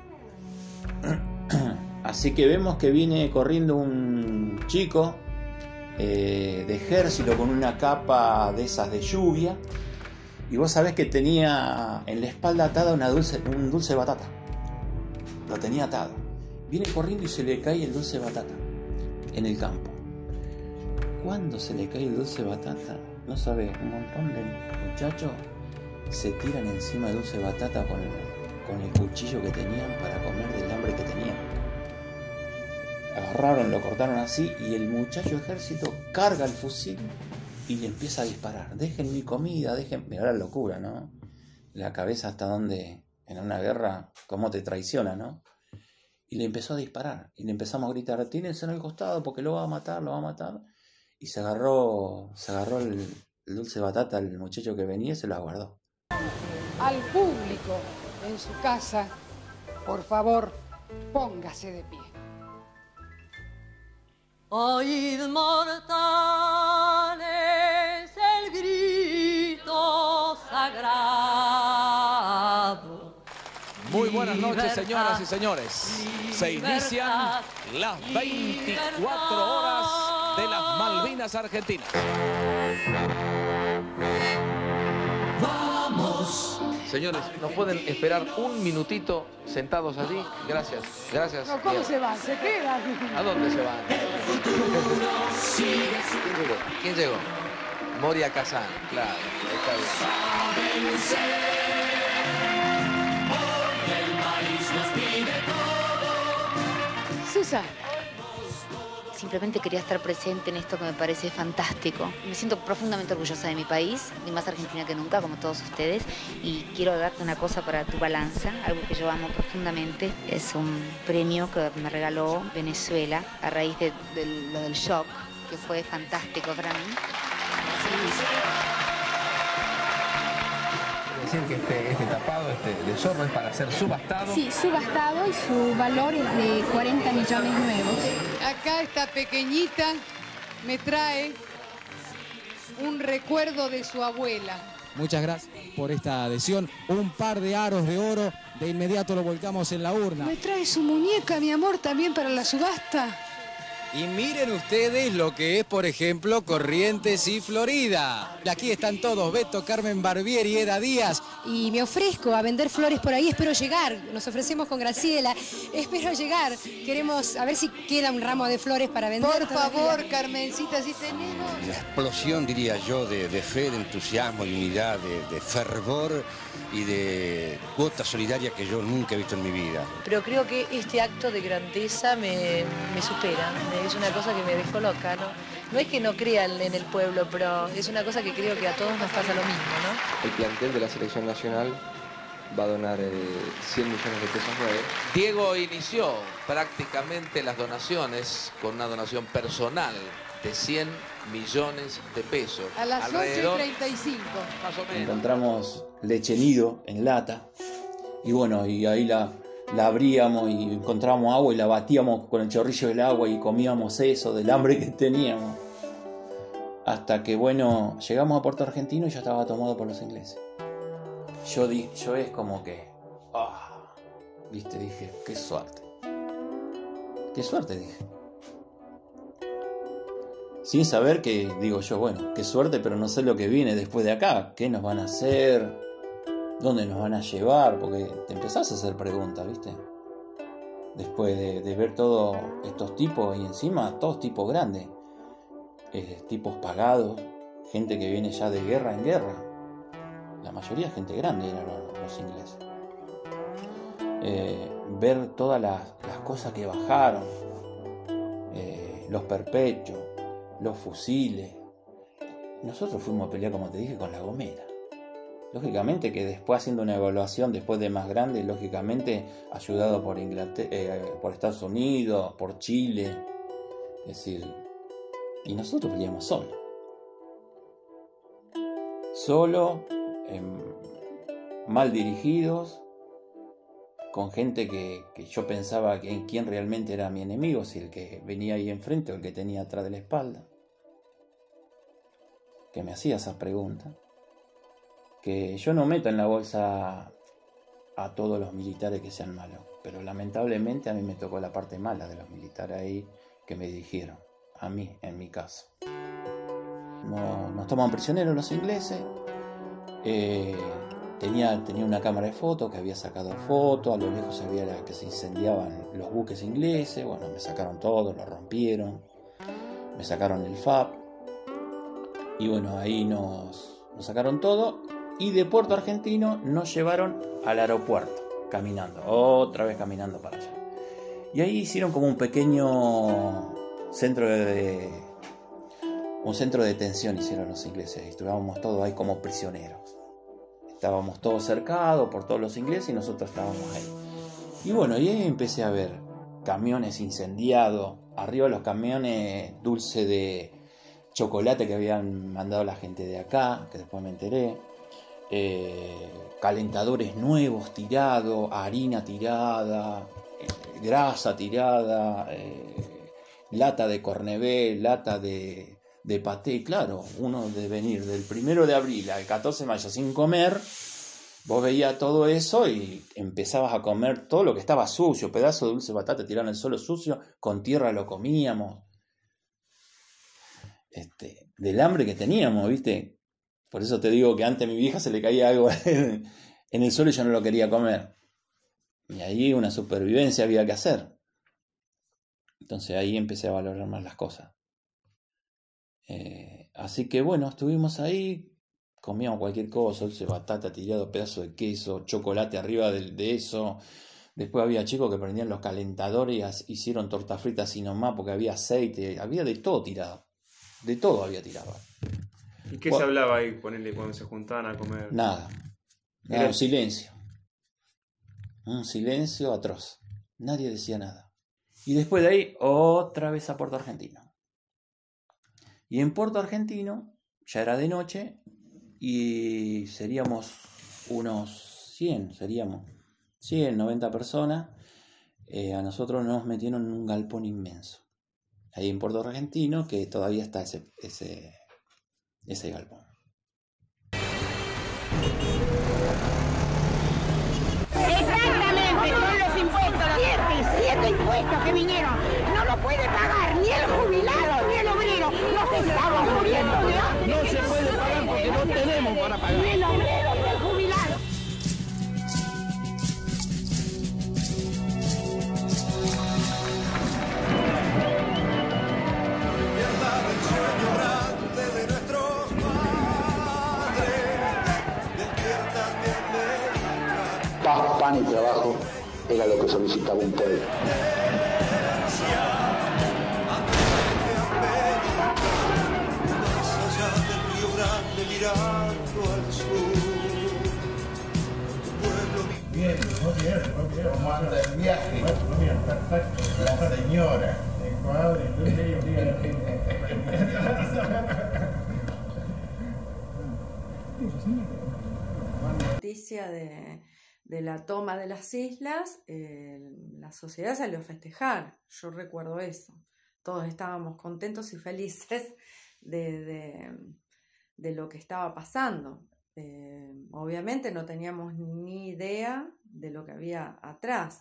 Así que vemos que viene corriendo un chico de ejército con una capa de esas de lluvia, y vos sabés que tenía en la espalda atada un dulce de batata. Lo tenía atado. Viene corriendo y se le cae el dulce de batata en el campo. Cuando se le cae el dulce de batata, no sabés, un montón de muchachos se tiran encima del dulce de batata con el cuchillo que tenían para comer del hambre que tenían. Agarraron, lo cortaron así, y el muchacho de ejército carga el fusil y le empieza a disparar. Dejen mi comida, dejen... Mirá la locura, ¿no? la cabeza hasta donde en una guerra, cómo te traiciona, ¿no? Y le empezó a disparar. Y le empezamos a gritar, tírense en el costado porque lo va a matar, lo va a matar. Y se agarró el dulce batata al muchacho que venía y se lo guardó. Al público en su casa, por favor, póngase de pie. Oíd mortales el grito sagrado. Muy buenas noches, Libertad, señoras y señores. Se inician las 24 horas de las Malvinas Argentinas. Vamos. Señores, ¿nos pueden esperar un minutito sentados allí? Gracias, gracias. No, ¿cómo se van? ¿Se quedan? ¿A dónde se van? ¿Quién llegó? Moria Kazan, claro, está bien. Susa. Simplemente quería estar presente en esto que me parece fantástico. Me siento profundamente orgullosa de mi país, y más argentina que nunca, como todos ustedes. Y quiero darte una cosa para tu balanza, algo que yo amo profundamente. Es un premio que me regaló Venezuela a raíz de lo del shock, que fue fantástico para mí. Decir que este tapado de zorro es para ser subastado. Sí, subastado y su valor es de 40 millones nuevos. Acá esta pequeñita me trae un recuerdo de su abuela. Muchas gracias por esta adhesión. Un par de aros de oro, de inmediato lo volcamos en la urna. Me trae su muñeca, mi amor, también para la subasta. Y miren ustedes lo que es, por ejemplo, Corrientes y Florida. Aquí están todos, Beto, Carmen Barbieri, Eda Díaz. Y me ofrezco a vender flores por ahí, espero llegar. Nos ofrecemos con Graciela, espero llegar. Queremos a ver si queda un ramo de flores para vender. Por favor, Carmencita, si tenemos. La explosión, diría yo, de fe, de entusiasmo, de unidad, de fervor y de cuota solidaria que yo nunca he visto en mi vida. Pero creo que este acto de grandeza me supera. Es una cosa que me dejó loca, ¿no? No es que no crean en el pueblo, pero es una cosa que creo que a todos nos pasa lo mismo, ¿no? El plantel de la selección nacional va a donar 100 millones de pesos nuevos. Diego inició prácticamente las donaciones con una donación personal de 100 millones de pesos. A las 11:35. Más o menos. Encontramos leche nido en lata. Y bueno, y ahí la abríamos y encontrábamos agua y la batíamos con el chorrillo del agua y comíamos eso del hambre que teníamos. Hasta que, bueno, llegamos a Puerto Argentino y ya estaba tomado por los ingleses. Yo es como que... ¿viste? Dije, qué suerte. Qué suerte, dije. Sin saber que, digo yo, bueno, qué suerte, pero no sé lo que viene después de acá. ¿Qué nos van a hacer? ¿Dónde nos van a llevar? Porque te empezás a hacer preguntas, ¿viste? Después de ver todos estos tipos y encima todos tipos grandes. Tipos pagados, gente que viene ya de guerra en guerra. La mayoría gente grande eran los ingleses. Ver todas las cosas que bajaron. Los perpechos, los fusiles. Nosotros fuimos a pelear, como te dije, con la Gomera. Lógicamente que después, haciendo una evaluación después de más grande, lógicamente ayudado por por Estados Unidos, por Chile, es decir, y nosotros peleamos solo, mal dirigidos, con gente que yo pensaba que quién realmente era mi enemigo, si el que venía ahí enfrente o el que tenía atrás de la espalda, que me hacía esa pregunta. Que yo no meto en la bolsa a todos los militares que sean malos, pero lamentablemente a mí me tocó la parte mala de los militares ahí que me dirigieron, a mí, en mi caso. Nos toman prisioneros los ingleses. Tenía una cámara de fotos que había sacado fotos, a lo lejos se veía que se incendiaban los buques ingleses. Bueno, me sacaron todo, lo rompieron, me sacaron el FAP y bueno, ahí nos sacaron todo. Y de Puerto Argentino nos llevaron al aeropuerto, caminando, otra vez caminando para allá. Y ahí hicieron como un pequeño centro de detención, hicieron los ingleses. Estuvimos todos ahí como prisioneros. estábamos todos cercados por todos los ingleses y nosotros estábamos ahí. Y bueno, y ahí empecé a ver camiones incendiados, arriba de los camiones dulce de chocolate que habían mandado la gente de acá, que después me enteré, calentadores nuevos tirados, harina tirada, grasa tirada, lata de cornebé, lata de paté. Claro, uno de venir del 1 de abril al 14 de mayo sin comer, vos veías todo eso y empezabas a comer todo lo que estaba sucio, pedazo de dulce de batata tirado en el suelo sucio, con tierra lo comíamos. Del hambre que teníamos, ¿viste? Por eso te digo que antes a mi vieja se le caía algo en el suelo y yo no lo quería comer. Y ahí una supervivencia había que hacer. Entonces ahí empecé a valorar más las cosas. Así que bueno, estuvimos ahí, comíamos cualquier cosa, dulce de batata tirado, pedazo de queso, chocolate arriba de eso. Después había chicos que prendían los calentadores y hicieron tortas fritas así nomás porque había aceite, había de todo tirado. De todo había tirado. ¿Y qué se hablaba ahí, ponele, cuando se juntaban a comer? Nada. Era un silencio. Un silencio atroz. Nadie decía nada. Y después de ahí, otra vez a Puerto Argentino. Y en Puerto Argentino, ya era de noche, y seríamos unos 100, 90 personas. A nosotros nos metieron en un galpón inmenso. Ahí en Puerto Argentino, que todavía está ese galpón. Exactamente, son los impuestos, los 7 impuestos que vinieron. No lo puede pagar ni el jubilado ni el obrero. Nos estamos muriendo de hambre. No se puede pagar porque no tenemos para pagar. Ni el obrero ni el jubilado. Paz, pan y trabajo era lo que solicitaba un pueblo. Bien, muy bien. ¿Cómo anda el viaje? Muy bien, perfecto. La señora. Ecuador, noticia de la toma de las islas, la sociedad salió a festejar. Yo recuerdo eso. Todos estábamos contentos y felices de lo que estaba pasando. Obviamente no teníamos ni idea de lo que había atrás.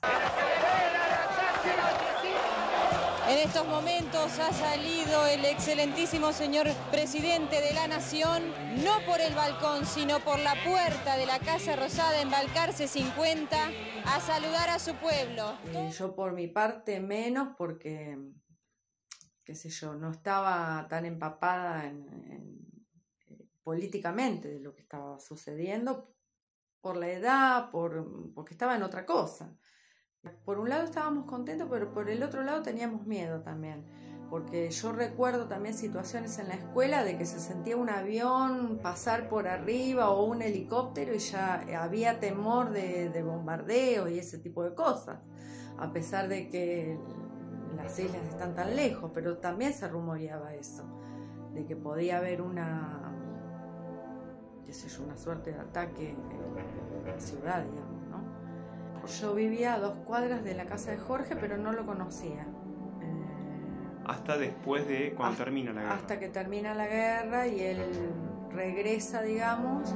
En estos momentos ha salido el excelentísimo señor presidente de la Nación, no por el balcón, sino por la puerta de la Casa Rosada en Balcarce 50, a saludar a su pueblo. Yo por mi parte menos porque, qué sé yo, no estaba tan empapada políticamente de lo que estaba sucediendo, por la edad, porque estaba en otra cosa. Por un lado estábamos contentos, pero por el otro lado teníamos miedo también, porque yo recuerdo también situaciones en la escuela de que se sentía un avión pasar por arriba o un helicóptero y ya había temor de bombardeos y ese tipo de cosas, a pesar de que las islas están tan lejos, pero también se rumoreaba eso, de que podía haber una suerte de ataque en la ciudad, digamos, ¿no? Yo vivía a 2 cuadras de la casa de Jorge, pero no lo conocía. Hasta después de cuando termina la guerra. Hasta que termina la guerra y él regresa, digamos.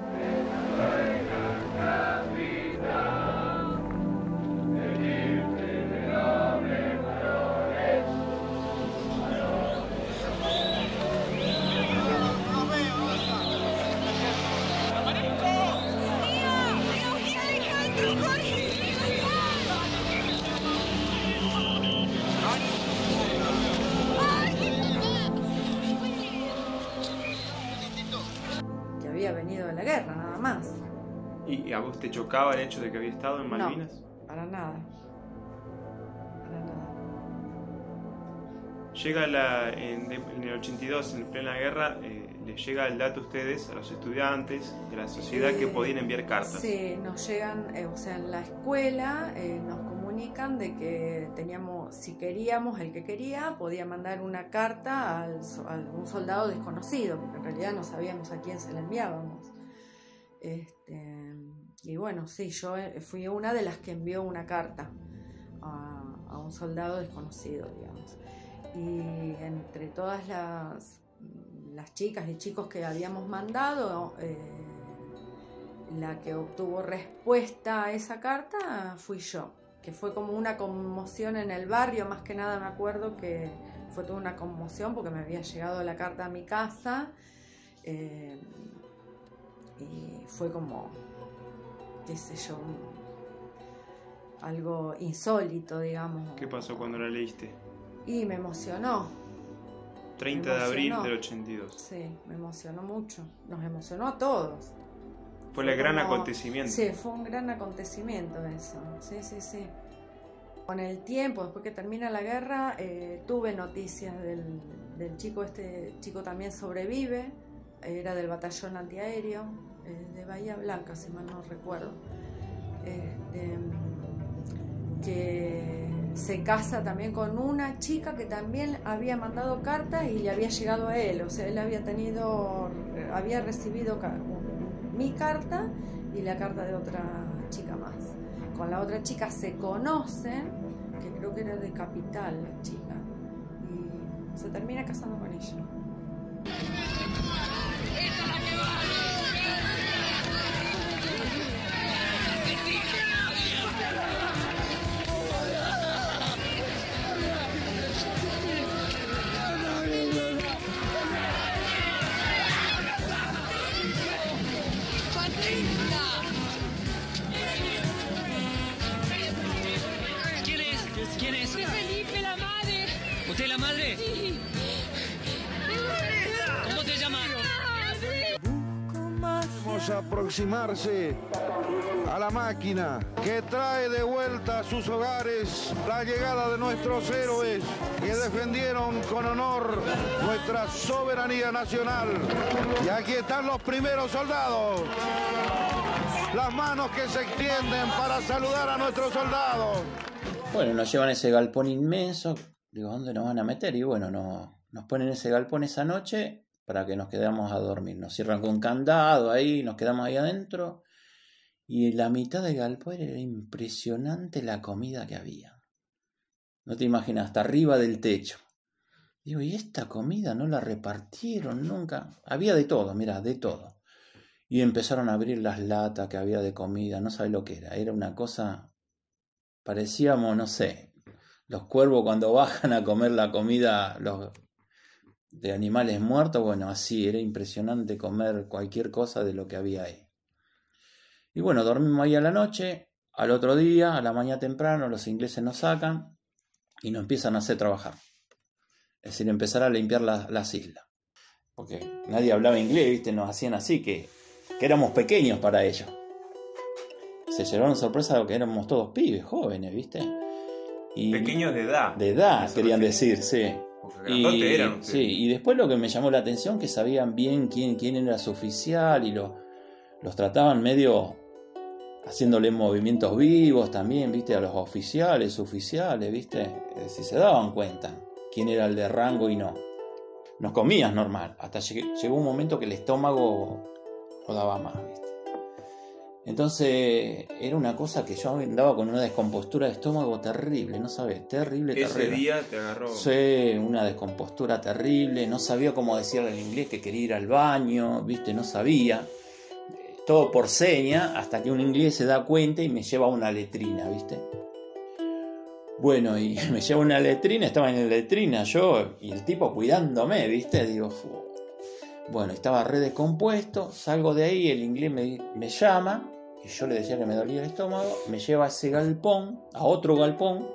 Venido de la guerra, nada más. ¿Y a vos te chocaba el hecho de que había estado en Malvinas? No, para nada. Para nada. Llega en el 82, en plena guerra, les llega el dato a ustedes, a los estudiantes, de la sociedad, que podían enviar cartas. Sí, nos llegan, o sea, en la escuela nos comunican de que teníamos, si queríamos, el que quería, podía mandar una carta a un soldado desconocido, porque en realidad no sabíamos a quién se la enviábamos. Y bueno, sí, yo fui una de las que envió una carta a un soldado desconocido, digamos. Y entre todas las chicas y chicos que habíamos mandado, la que obtuvo respuesta a esa carta fui yo, que fue como una conmoción en el barrio. Más que nada me acuerdo que fue toda una conmoción porque me había llegado la carta a mi casa, y fue como, qué sé yo, algo insólito, digamos. ¿Qué pasó cuando la leíste? Y me emocionó. 30 de abril del 82. Sí, me emocionó mucho. Nos emocionó a todos. Fue el gran acontecimiento. Sí, fue un gran acontecimiento eso. Sí, sí, sí. Con el tiempo, después que termina la guerra, tuve noticias del chico. Este chico también sobrevive. Era del batallón antiaéreo de Bahía Blanca, si mal no recuerdo. Que se casa también con una chica que también había mandado cartas y le había llegado a él. O sea, él había recibido mi carta y la carta de otra chica más. Con la otra chica se conocen, que creo que era de Capital la chica, y se termina casando con ella. ¿Quién es? Soy Felipe, la madre. ¿Usted es la madre? Sí. ¿Cómo te llamas? Vamos a aproximarse a la máquina que trae de vuelta a sus hogares la llegada de nuestros héroes que defendieron con honor nuestra soberanía nacional. Y aquí están los primeros soldados. Las manos que se extienden para saludar a nuestros soldados. Bueno, nos llevan a ese galpón inmenso. Digo, ¿dónde nos van a meter? Y bueno, nos ponen ese galpón esa noche para que nos quedamos a dormir. Nos cierran con candado ahí, nos quedamos ahí adentro. Y en la mitad del galpón era impresionante la comida que había. No te imaginas, hasta arriba del techo. Digo, ¿y esta comida no la repartieron nunca? Había de todo, mirá, de todo. Y empezaron a abrir las latas que había de comida, no sabés lo que era. Era una cosa... Parecíamos, no sé, los cuervos cuando bajan a comer la comida de animales muertos. Bueno, así, era impresionante comer cualquier cosa de lo que había ahí. Y bueno, dormimos ahí a la noche. Al otro día, a la mañana temprano, los ingleses nos sacan y nos empiezan a hacer trabajar. Es decir, empezar a limpiar las islas. Porque nadie hablaba inglés, ¿viste? Nos hacían así, que éramos pequeños para ellos. Se llevaron sorpresa de que éramos todos pibes, jóvenes, ¿viste? Y pequeños de edad. De edad, querían decir, sí. Y, eran, sí. Y después lo que me llamó la atención, que sabían bien quién era su oficial y los trataban medio haciéndole movimientos vivos también, ¿viste? A los oficiales, ¿viste? Si se daban cuenta quién era el de rango y no. Nos comías normal, hasta llegó un momento que el estómago no daba más, ¿viste? Entonces era una cosa que yo andaba con una descompostura de estómago terrible, no sabes, terrible. Ese día te agarró. Sí, una descompostura terrible, no sabía cómo decirle en inglés que quería ir al baño, ¿viste? No sabía. Todo por seña, hasta que un inglés se da cuenta y me lleva a una letrina, ¿viste? Bueno, y me lleva a una letrina, estaba en la letrina yo y el tipo cuidándome, ¿viste? Digo, bueno, estaba re descompuesto, salgo de ahí, el inglés me llama. Y yo le decía que me dolía el estómago, me lleva a ese galpón, a otro galpón,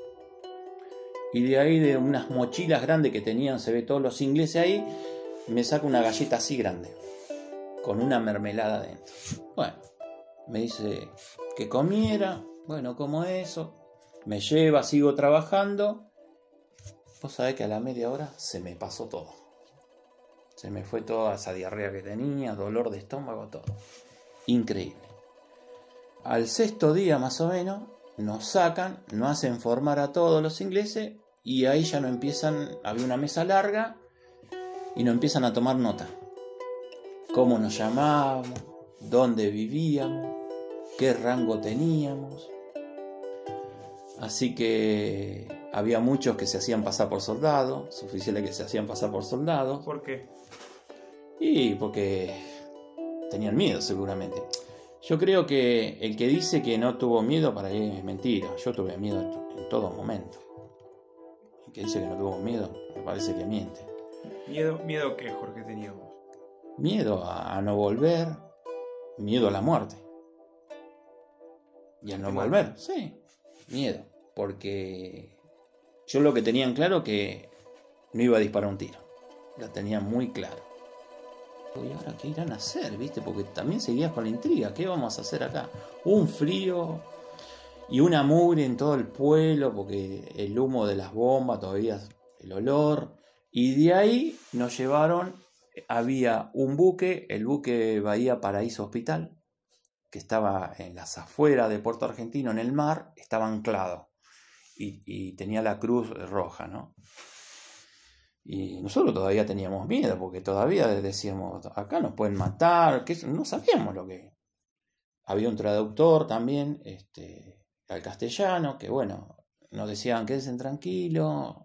y de ahí, de unas mochilas grandes que tenían, se ve todos los ingleses ahí, me saca una galleta así grande, con una mermelada dentro. Bueno, me dice que comiera, bueno, como eso, me lleva, sigo trabajando, Vos sabés que a la media hora se me pasó todo. Se me fue toda esa diarrea que tenía, dolor de estómago, todo. Increíble. Al sexto día más o menos nos sacan, nos hacen formar a todos los ingleses y ahí ya no empiezan, había una mesa larga y nos empiezan a tomar nota. Cómo nos llamábamos, dónde vivíamos, qué rango teníamos. Así que había muchos que se hacían pasar por soldados, oficiales que se hacían pasar por soldados. ¿Por qué? Y porque tenían miedo seguramente. Yo creo que el que dice que no tuvo miedo para él es mentira. Yo tuve miedo en todo momento. El que dice que no tuvo miedo me parece que miente. ¿Miedo qué, Jorge, teníamos? Miedo a no volver, miedo a la muerte. Y al no volver, sí, miedo. Porque yo lo que tenía en claro que no iba a disparar un tiro. Lo tenía muy claro. ¿Y ahora qué irán a hacer? ¿Viste? Porque también seguías con la intriga. ¿Qué vamos a hacer acá? Un frío y una mugre en todo el pueblo, porque el humo de las bombas, todavía el olor. Y de ahí nos llevaron, había un buque, el buque Bahía Paraíso Hospital, que estaba en las afueras de Puerto Argentino, en el mar, estaba anclado. Y tenía la cruz roja, ¿no? Y nosotros todavía teníamos miedo, porque todavía decíamos, acá nos pueden matar, que no sabíamos lo que... Había un traductor también, al castellano, que bueno, nos decían, quédense tranquilos.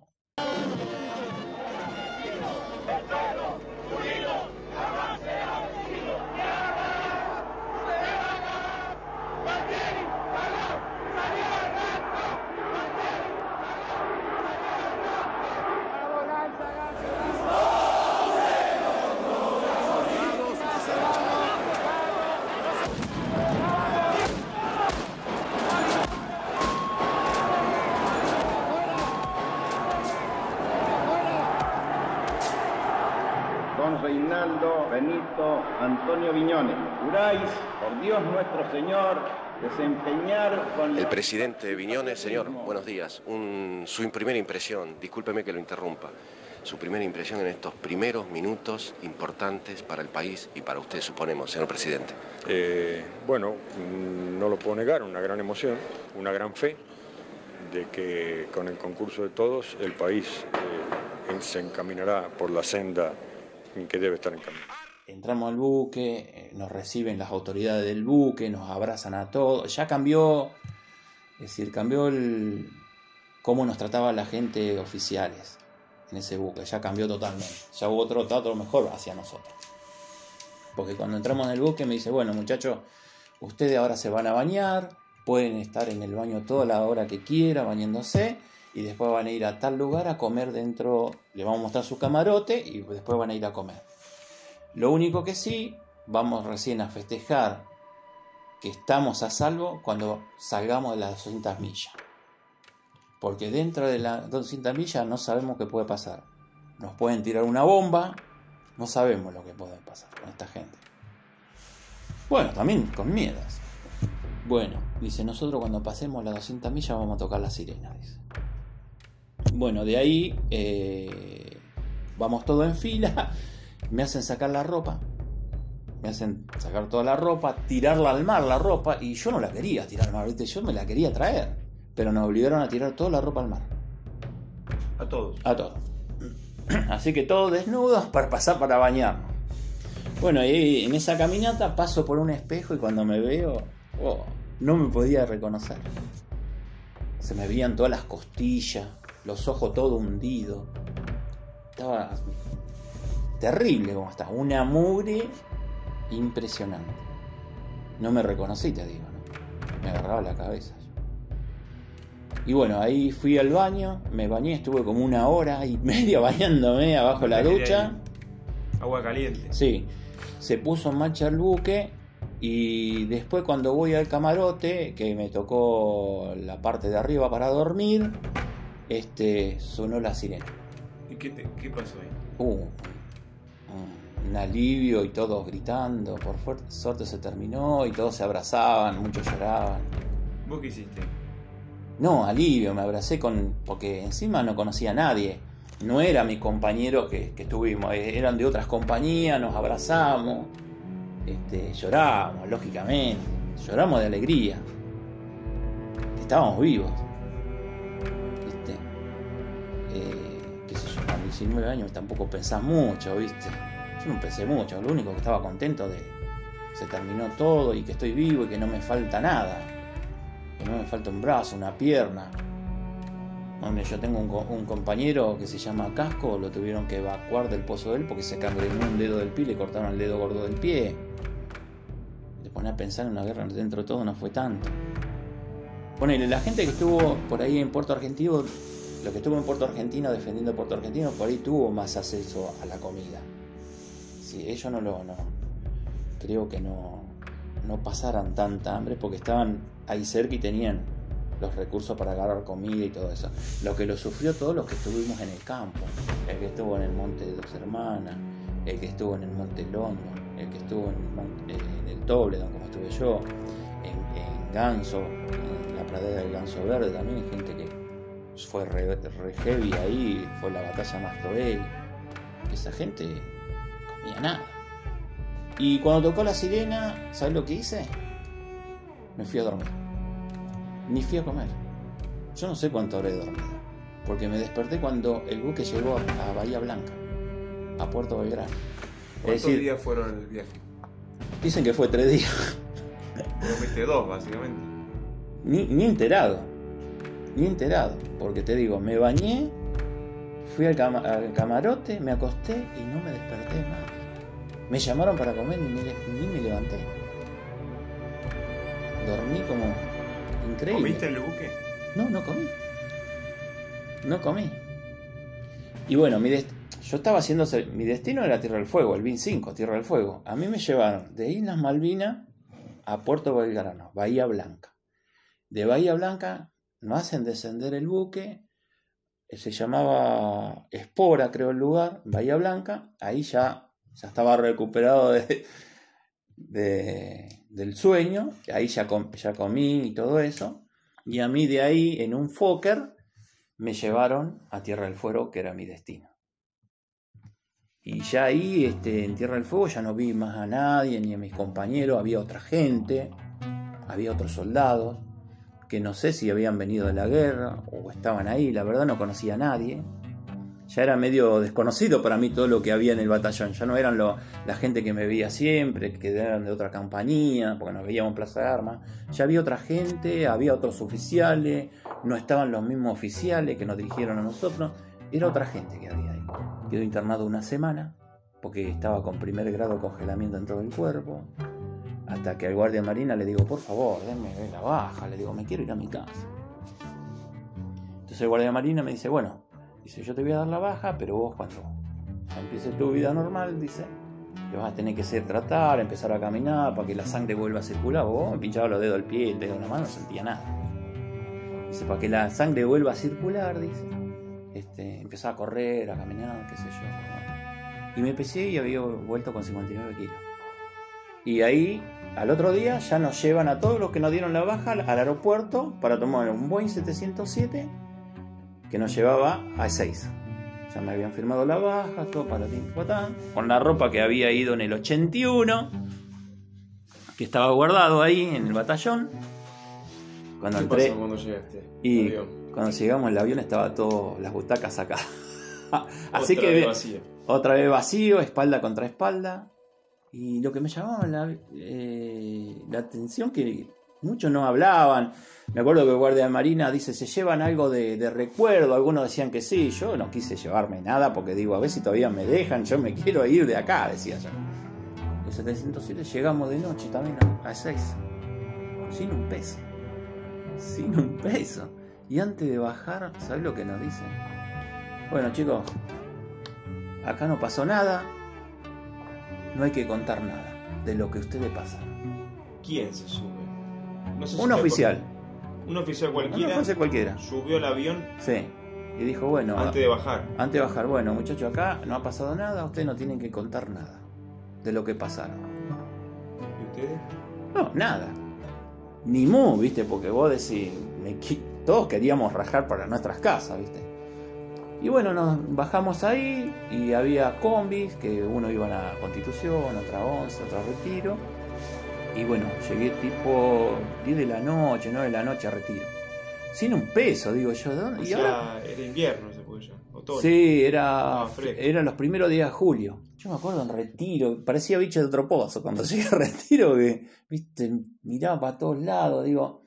Reinaldo Benito Antonio Viñones, juráis por Dios nuestro Señor desempeñar con... El presidente Viñones, señor, buenos días. Su primera impresión, discúlpeme que lo interrumpa, su primera impresión en estos primeros minutos importantes para el país y para usted, suponemos, señor presidente. Bueno, no lo puedo negar, una gran emoción, una gran fe de que con el concurso de todos el país se encaminará por la senda en que debe estar en camino. Entramos al buque, nos reciben las autoridades del buque, nos abrazan a todos. Ya cambió, es decir, cambió cómo nos trataba la gente oficiales en ese buque. Ya cambió totalmente. Ya hubo otro trato mejor hacia nosotros. Porque cuando entramos en el buque me dice, bueno muchachos, ustedes ahora se van a bañar, pueden estar en el baño toda la hora que quieran bañándose. Y después van a ir a tal lugar a comer dentro, le vamos a mostrar su camarote y después van a ir a comer. Lo único que sí, vamos recién a festejar que estamos a salvo cuando salgamos de las 200 millas. Porque dentro de las 200 millas no sabemos qué puede pasar. Nos pueden tirar una bomba, no sabemos lo que puede pasar con esta gente. Bueno, también con miedos. Bueno, dice, nosotros cuando pasemos las 200 millas vamos a tocar la sirena, dice. Bueno, de ahí vamos todos en fila, me hacen sacar la ropa, me hacen sacar toda la ropa, tirarla al mar la ropa, y yo no la quería tirar al mar, ¿viste? Yo me la quería traer, pero nos obligaron a tirar toda la ropa al mar. ¿A todos? A todos. Así que todos desnudos para pasar para bañarnos. Bueno, y en esa caminata paso por un espejo y cuando me veo, no me podía reconocer. Se me veían todas las costillas, los ojos todo hundidos. Estaba terrible como estaba. Una mugre impresionante. No me reconocí, te digo, ¿no? Me agarraba la cabeza. Y bueno, ahí fui al baño, me bañé, estuve como 1 hora y media bañándome abajo de la ducha. Agua caliente. Sí. Se puso en marcha el buque. Y después cuando voy al camarote, que me tocó la parte de arriba para dormir, sonó la sirena. ¿Y qué pasó ahí? Un alivio y todos gritando. Por suerte se terminó y todos se abrazaban, muchos lloraban. ¿Vos qué hiciste? No, alivio, me abracé porque encima no conocía a nadie. No era mi compañero que estuvimos, eran de otras compañías, nos abrazamos, lloramos, lógicamente, lloramos de alegría. Estábamos vivos. Qué sé yo, con 19 años tampoco pensás mucho, ¿viste? Yo no pensé mucho, lo único que estaba contento de se terminó todo y que estoy vivo y que no me falta nada. Que no me falta un brazo, una pierna. Donde yo tengo un compañero que se llama Casco, lo tuvieron que evacuar del pozo de él porque se cangrenó un dedo del pie y le cortaron el dedo gordo del pie. Te pones a pensar en una guerra, dentro de todo no fue tanto. Ponele, la gente que estuvo por ahí en Puerto Argentino, lo que estuvo en Puerto Argentino defendiendo Puerto Argentino, por ahí tuvo más acceso a la comida. Sí, ellos creo que no pasaran tanta hambre porque estaban ahí cerca y tenían los recursos para agarrar comida y todo eso. Lo que lo sufrió todos los que estuvimos en el campo, el que estuvo en el Monte de Dos Hermanas, el que estuvo en el Monte London, el que estuvo en el Tobledon, como estuve yo, en Ganso, en la pradera del Ganso Verde también, gente que fue re heavy ahí, fue la batalla más cruel. Esa gente comía nada. Y cuando tocó la sirena, ¿sabes lo que hice? Me fui a dormir. Ni fui a comer. Yo no sé cuánto habré dormido, porque me desperté cuando el buque llegó a Bahía Blanca, a Puerto Belgrano. ¿Cuántos días fueron en el viaje? Dicen que fue 3 días. Dormiste 2, básicamente. Ni enterado, porque te digo, me bañé, fui al camarote, me acosté y no me desperté más. Me llamaron para comer y ni me levanté. Dormí como increíble. ¿Comiste en el buque? No comí. Y bueno, yo estaba haciendo... Mi destino era Tierra del Fuego, el BIN 5, Tierra del Fuego. A mí me llevaron de Islas Malvinas a Puerto Belgrano, Bahía Blanca. De Bahía Blanca nos hacen descender el buque, se llamaba Espora, creo el lugar, Bahía Blanca. Ahí ya estaba recuperado del sueño, ahí ya comí y todo eso, y a mí de ahí en un Fokker me llevaron a Tierra del Fuego, que era mi destino. Y ya ahí en Tierra del Fuego ya no vi más a nadie, ni a mis compañeros, había otra gente, había otros soldados, que no sé si habían venido de la guerra o estaban ahí, la verdad no conocía a nadie. Ya era medio desconocido para mí todo lo que había en el batallón. Ya no eran la gente que me veía siempre, que eran de otra compañía, porque nos veíamos en Plaza de Armas. Ya había otra gente, había otros oficiales, no estaban los mismos oficiales que nos dirigieron a nosotros. Era otra gente que había ahí. Quedó internado 1 semana, porque estaba con 1er grado de congelamiento dentro del cuerpo. Hasta que al guardia marina le digo, por favor, denme la baja. Le digo, me quiero ir a mi casa. Entonces el guardia marina me dice, bueno, dice, yo te voy a dar la baja, pero vos cuando empieces tu vida normal, dice, te vas a tener que tratar, empezar a caminar para que la sangre vuelva a circular. Vos me pinchaba los dedos del pie, el dedo de la mano, no sentía nada. Dice, para que la sangre vuelva a circular, dice, empezaba a correr, a caminar, qué sé yo, ¿no? Y me pesé y había vuelto con 59 kilos. Y ahí, al otro día, ya nos llevan a todos los que nos dieron la baja al aeropuerto para tomar un Boeing 707 que nos llevaba a Ezeiza. Ya me habían firmado la baja, todo para Patán, con la ropa que había ido en el 81, que estaba guardado ahí en el batallón. Cuando ¿Qué entré, pasó cuando llegaste? y cuando llegamos el avión estaba todo, las butacas sacadas. Así Otra que vez vacío. Otra vez vacío, espalda contra espalda. Y lo que me llamaba la atención, que muchos no hablaban. Me acuerdo que el guardia de marina dice, ¿se llevan algo de recuerdo? Algunos decían que sí. Yo no quise llevarme nada porque digo, a ver si todavía me dejan, yo me quiero ir de acá, decía yo. El 707 llegamos de noche también a 6, sin un peso. Sin un peso. Y antes de bajar, ¿sabes lo que nos dicen? Bueno, chicos, acá no pasó nada, no hay que contar nada de lo que a ustedes pasaron. ¿Quién se sube? No sé si Un oficial. Un oficial cualquiera. Un oficial cualquiera. Subió al avión. Sí. Y dijo, bueno. Antes de bajar. Antes de bajar, bueno, muchachos, acá no ha pasado nada, ustedes no tienen que contar nada de lo que pasaron. ¿Y ustedes? No, nada. Ni mu, viste, porque vos decís, todos queríamos rajar para nuestras casas, ¿viste? Y bueno, nos bajamos ahí y había combis, que uno iba a Constitución, otra 11, otro Retiro. Y bueno, llegué tipo 10 de la noche, 9 de la noche a Retiro. Sin un peso, digo yo. ¿De dónde? O ¿Y sea, ahora? era invierno, se puede llamar. Otoño. Sí, eran los primeros días de julio. Yo me acuerdo en Retiro, parecía bicho de otro pozo cuando llegué a Retiro, que, viste, miraba para todos lados, digo...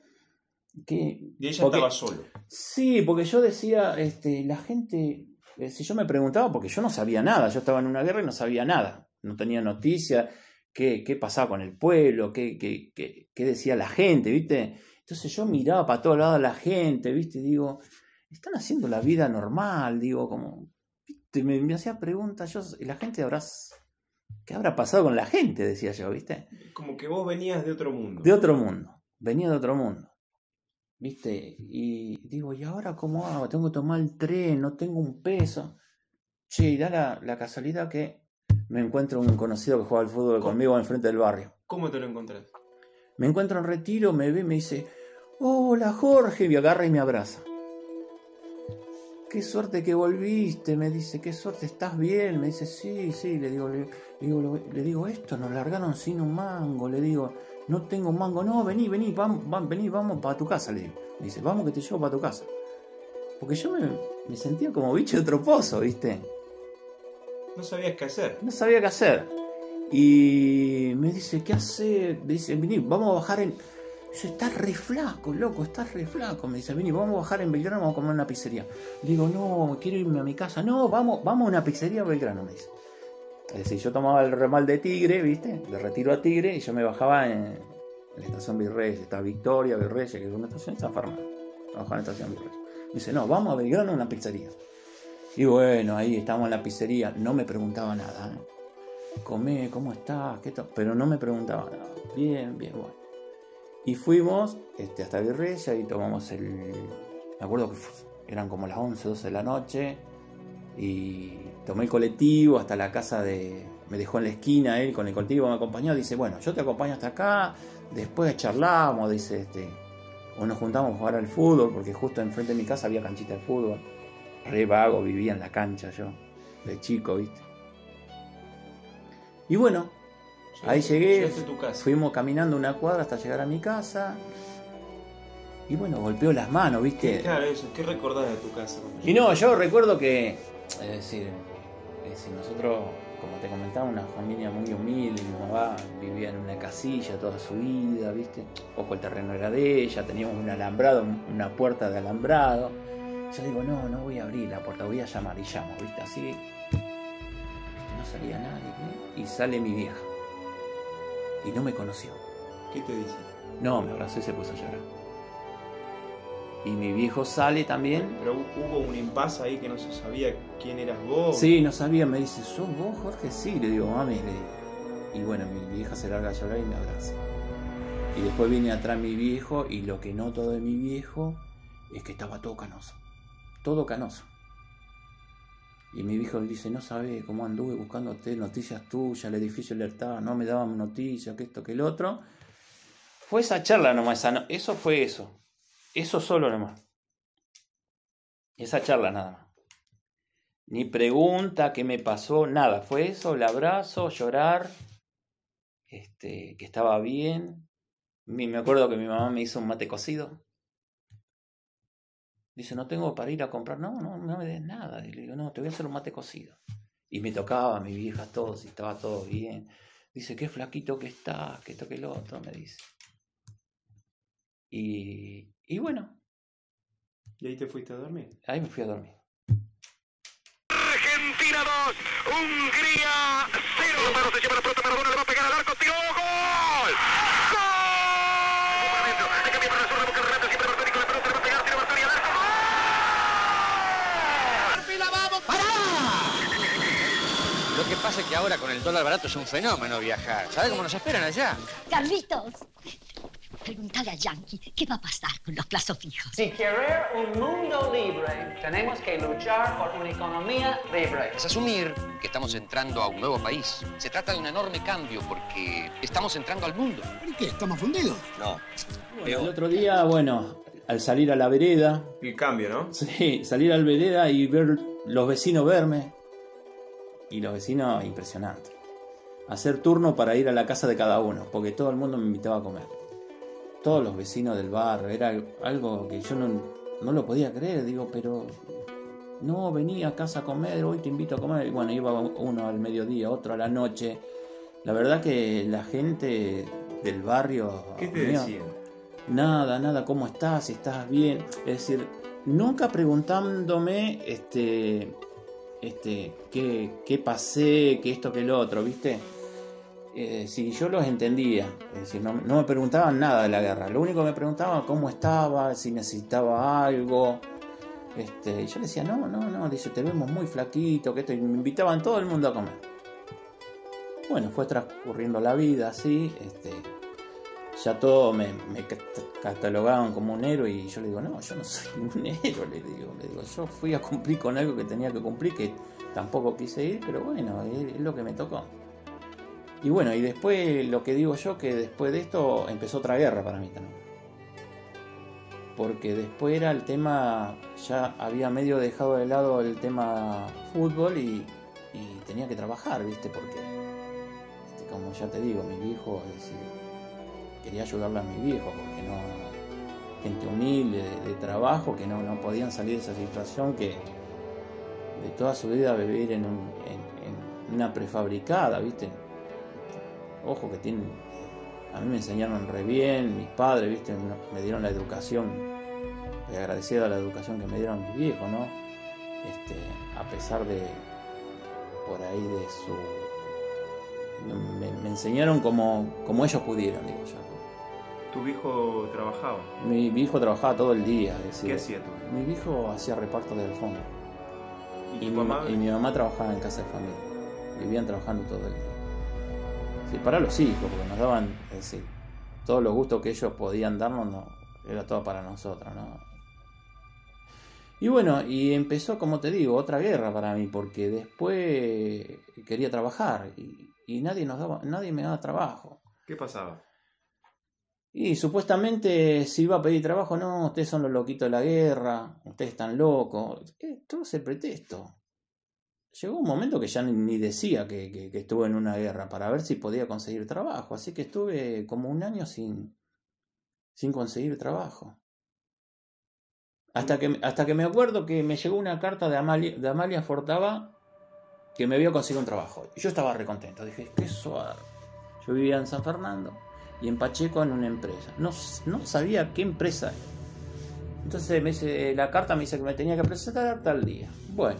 Y ella estaba solo. Sí, porque yo decía, la gente, si yo me preguntaba, porque yo no sabía nada, yo estaba en una guerra y no sabía nada, no tenía noticia, qué pasaba con el pueblo, qué decía la gente, ¿viste? Entonces yo miraba para todos lados a la gente, ¿viste? Digo, están haciendo la vida normal, digo, como, ¿viste? Me hacía preguntas, la gente ¿qué habrá pasado con la gente? Decía yo, ¿viste? Como que vos venías de otro mundo. De otro mundo, venía de otro mundo. ¿Viste? Y digo, ¿y ahora cómo hago? Tengo que tomar el tren, no tengo un peso. Che, y da la casualidad que me encuentro un conocido que juega al fútbol conmigo enfrente del barrio. ¿Cómo te lo encontrás? Me encuentro en Retiro, me ve y me dice, hola Jorge, me agarra y me abraza. Qué suerte que volviste, me dice, qué suerte, ¿estás bien? Me dice, sí, le digo, esto nos largaron sin un mango, le digo, no tengo un mango, no, vení, vamos para tu casa, le digo. Me dice, vamos que te llevo para tu casa. Porque yo me sentía como bicho de otro pozo, ¿viste? No sabías qué hacer. No sabía qué hacer. Y me dice, ¿qué hace? Me dice, vení, vamos a bajar en... Dice, estás re flaco, loco, estás re flaco. Me dice, vení, vamos a bajar en Belgrano, vamos a comer en una pizzería. Le digo, no, quiero irme a mi casa. No, vamos a una pizzería a Belgrano, me dice. Es decir, yo tomaba el ramal de Tigre, ¿viste? De Retiro a Tigre, y yo me bajaba en la estación Virreyes. Está Victoria, Virreyes, que es una estación, San Fernando. Me bajaba en la estación Virreyes. Me dice, no, vamos a Belgrano a una pizzería. Y bueno, ahí estamos en la pizzería. No me preguntaba nada, ¿eh? Comé, ¿cómo estás? Pero no me preguntaba nada. Bien, bueno. Y fuimos hasta Virreyes y tomamos me acuerdo que eran como las 11, 12 de la noche. Y tomé el colectivo hasta la casa me dejó en la esquina él con el colectivo, me acompañó. Dice, bueno, yo te acompaño hasta acá. Después charlamos, dice, o nos juntamos a jugar al fútbol, porque justo enfrente de mi casa había canchita de fútbol. Re vago, vivía en la cancha yo, de chico, ¿viste? Y bueno, ahí llegué, fuimos caminando una cuadra hasta llegar a mi casa. Y bueno, golpeó las manos, ¿viste? Claro, eso, ¿qué recordás de tu casa? Y no, yo recuerdo que, es decir, nosotros, como te comentaba, una familia muy humilde, mi mamá vivía en una casilla toda su vida, ¿viste? Ojo, el terreno era de ella, teníamos un alambrado, una puerta de alambrado. Yo digo, no voy a abrir la puerta, voy a llamar, y llamo, ¿viste? Así, no salía nadie, ¿viste? Y sale mi vieja. Y no me conoció. ¿Qué te dice? No, me abrazó y se puso a llorar. Y mi viejo sale también. Pero hubo un impasse ahí que no se sabía quién eras vos. Sí, no sabía, me dice, ¿sos vos, Jorge? Sí, le digo, mami, le digo. Y bueno, mi vieja se larga a llorar y me abraza. Y después viene atrás mi viejo, y lo que noto de mi viejo es que estaba todo canoso. Todo canoso. Y mi viejo le dice, no sabe cómo anduve buscándote noticias tuyas, el edificio alertaba, no me daban noticias, que esto, que el otro. Fue esa charla nomás, eso fue eso. Eso solo nomás. Esa charla nada más. Ni pregunta qué me pasó, nada. Fue eso, el abrazo, llorar, que estaba bien. Me acuerdo que mi mamá me hizo un mate cocido. Dice, no tengo para ir a comprar. No me des nada. Y le digo, no, te voy a hacer un mate cocido. Y me tocaba a mi vieja todo, si estaba todo bien. Dice, qué flaquito que estás, que esto, que el otro, me dice. Y bueno. ¿Y ahí te fuiste a dormir? Ahí me fui a dormir. Argentina 2, Hungría 0. Romero se lleva la pelota, Maradona le va a pegar al arco, tiró, ¡gol! ¡Gol! Le cambia para la zurda, busca el remate, siempre Bartoli con la pelota, le va a pegar, tira Bartoli al arco, ¡gol! ¡Fila, vamos! ¡Pará! Lo que pasa es que ahora con el dólar barato es un fenómeno viajar. ¿Sabes cómo nos esperan allá? Carlitos, pregúntale a Yankee qué va a pasar con los plazos fijos. Si querer un mundo libre, tenemos que luchar por una economía libre. Es asumir que estamos entrando a un nuevo país. Se trata de un enorme cambio porque estamos entrando al mundo. ¿Y qué? ¿Estamos fundidos? No. Bueno, el otro día, bueno, al salir a la vereda. El cambio, ¿no? Sí, salir a la vereda y ver los vecinos verme. Y los vecinos, impresionante. Hacer turno para ir a la casa de cada uno, porque todo el mundo me invitaba a comer. Todos los vecinos del barrio, era algo que yo no lo podía creer. Digo, pero no, vení a casa a comer, hoy te invito a comer. Y bueno, iba uno al mediodía, otro a la noche. La verdad que la gente del barrio... ¿Qué te decían? Nada, ¿cómo estás? ¿Estás bien? Es decir, nunca preguntándome qué pasé, qué esto, qué lo otro, ¿viste? Si yo los entendía, es decir, no me preguntaban nada de la guerra, lo único que me preguntaban cómo estaba, si necesitaba algo, y yo le decía, no, dice, te vemos muy flaquito, que esto, y me invitaban todo el mundo a comer. Bueno, fue transcurriendo la vida así, ya todos me catalogaban como un héroe y yo le digo, no, yo no soy un héroe, le digo, yo fui a cumplir con algo que tenía que cumplir, que tampoco quise ir, pero bueno, es lo que me tocó. Y bueno, y después lo que digo yo, que después de esto empezó otra guerra para mí también. Porque después era el tema, ya había medio dejado de lado el tema fútbol y tenía que trabajar, ¿viste? Porque, como ya te digo, mi viejo, es decir, quería ayudarle a mi viejo, porque no, gente humilde, de trabajo, que no podían salir de esa situación, que de toda su vida vivir en una prefabricada, ¿viste? Ojo que tienen, a mí me enseñaron re bien, mis padres, ¿viste? Me dieron la educación, agradecido a la educación que me dieron mis viejos, ¿no? A pesar de, por ahí de su... Me enseñaron como ellos pudieron, digo yo. ¿Tu viejo trabajaba? Mi viejo trabajaba todo el día. Es decir, ¿qué hacía tu viejo? Mi viejo hacía reparto de alfombra. ¿Y mi mamá trabajaba en casa de familia. Vivían trabajando todo el día. Sí, para los hijos, porque nos daban, es decir, todos los gustos que ellos podían darnos, no, era todo para nosotros, ¿no? Y bueno, y empezó, como te digo, otra guerra para mí, porque después quería trabajar y nadie me daba trabajo. ¿Qué pasaba? Y supuestamente si iba a pedir trabajo, no, ustedes son los loquitos de la guerra, ustedes están locos. Todo es el pretexto. Llegó un momento que ya ni decía que estuve en una guerra para ver si podía conseguir trabajo. Así que estuve como un año sin conseguir trabajo. Hasta que me acuerdo que me llegó una carta de Amalia Fortava que me había conseguido un trabajo. Y yo estaba recontento. Dije, qué suave. Yo vivía en San Fernando y en Pacheco en una empresa. No sabía qué empresa era. Entonces la carta me dice que me tenía que presentar tal día. Bueno.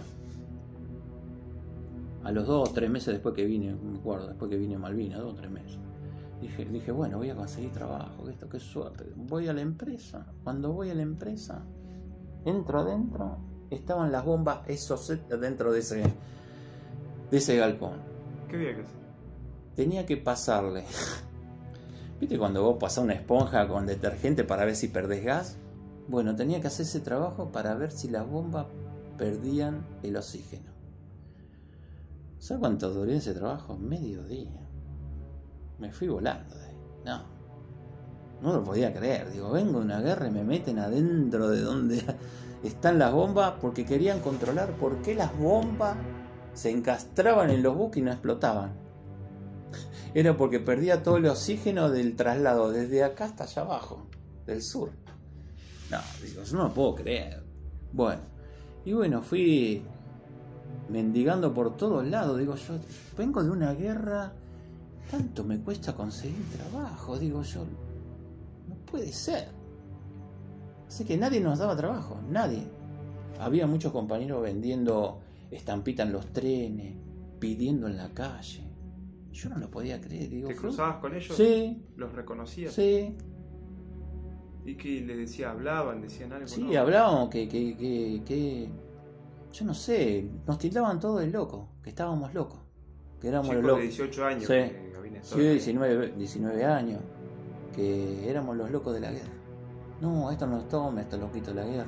A los 2 o 3 meses después que vine, me acuerdo, después que vine a Malvinas, 2 o 3 meses. Dije, bueno, voy a conseguir trabajo, esto, qué suerte. Voy a la empresa. Cuando voy a la empresa, entro adentro, estaban las bombas esos dentro de ese galpón. ¿Qué había que hacer? Tenía que pasarle. ¿Viste cuando vos pasás una esponja con detergente para ver si perdés gas? Bueno, tenía que hacer ese trabajo para ver si las bombas perdían el oxígeno. ¿Sabes cuánto duré ese trabajo? Medio día. Me fui volando de ahí. No lo podía creer. Digo, vengo de una guerra y me meten adentro de donde están las bombas porque querían controlar por qué las bombas se encastraban en los buques y no explotaban. Era porque perdía todo el oxígeno del traslado desde acá hasta allá abajo, del sur. No, digo, yo no lo puedo creer. Bueno, fui mendigando por todos lados. Digo, yo vengo de una guerra, tanto me cuesta conseguir trabajo. Digo yo, no puede ser. Así que nadie nos daba trabajo, nadie. Había muchos compañeros vendiendo estampitas en los trenes, pidiendo en la calle. Yo no lo podía creer. Digo, ¿te cruzabas con ellos? Sí. ¿Los reconocías? Sí. ¿Y qué les decía? ¿Hablaban? ¿Decían algo? Sí, ¿no? hablábamos que yo no sé, nos tildaban todos de locos, que estábamos locos, que éramos chicos los locos. de 18 años. Sí, que 19 años, que éramos los locos de la guerra. No, esto nos toma, esto loquito de la guerra.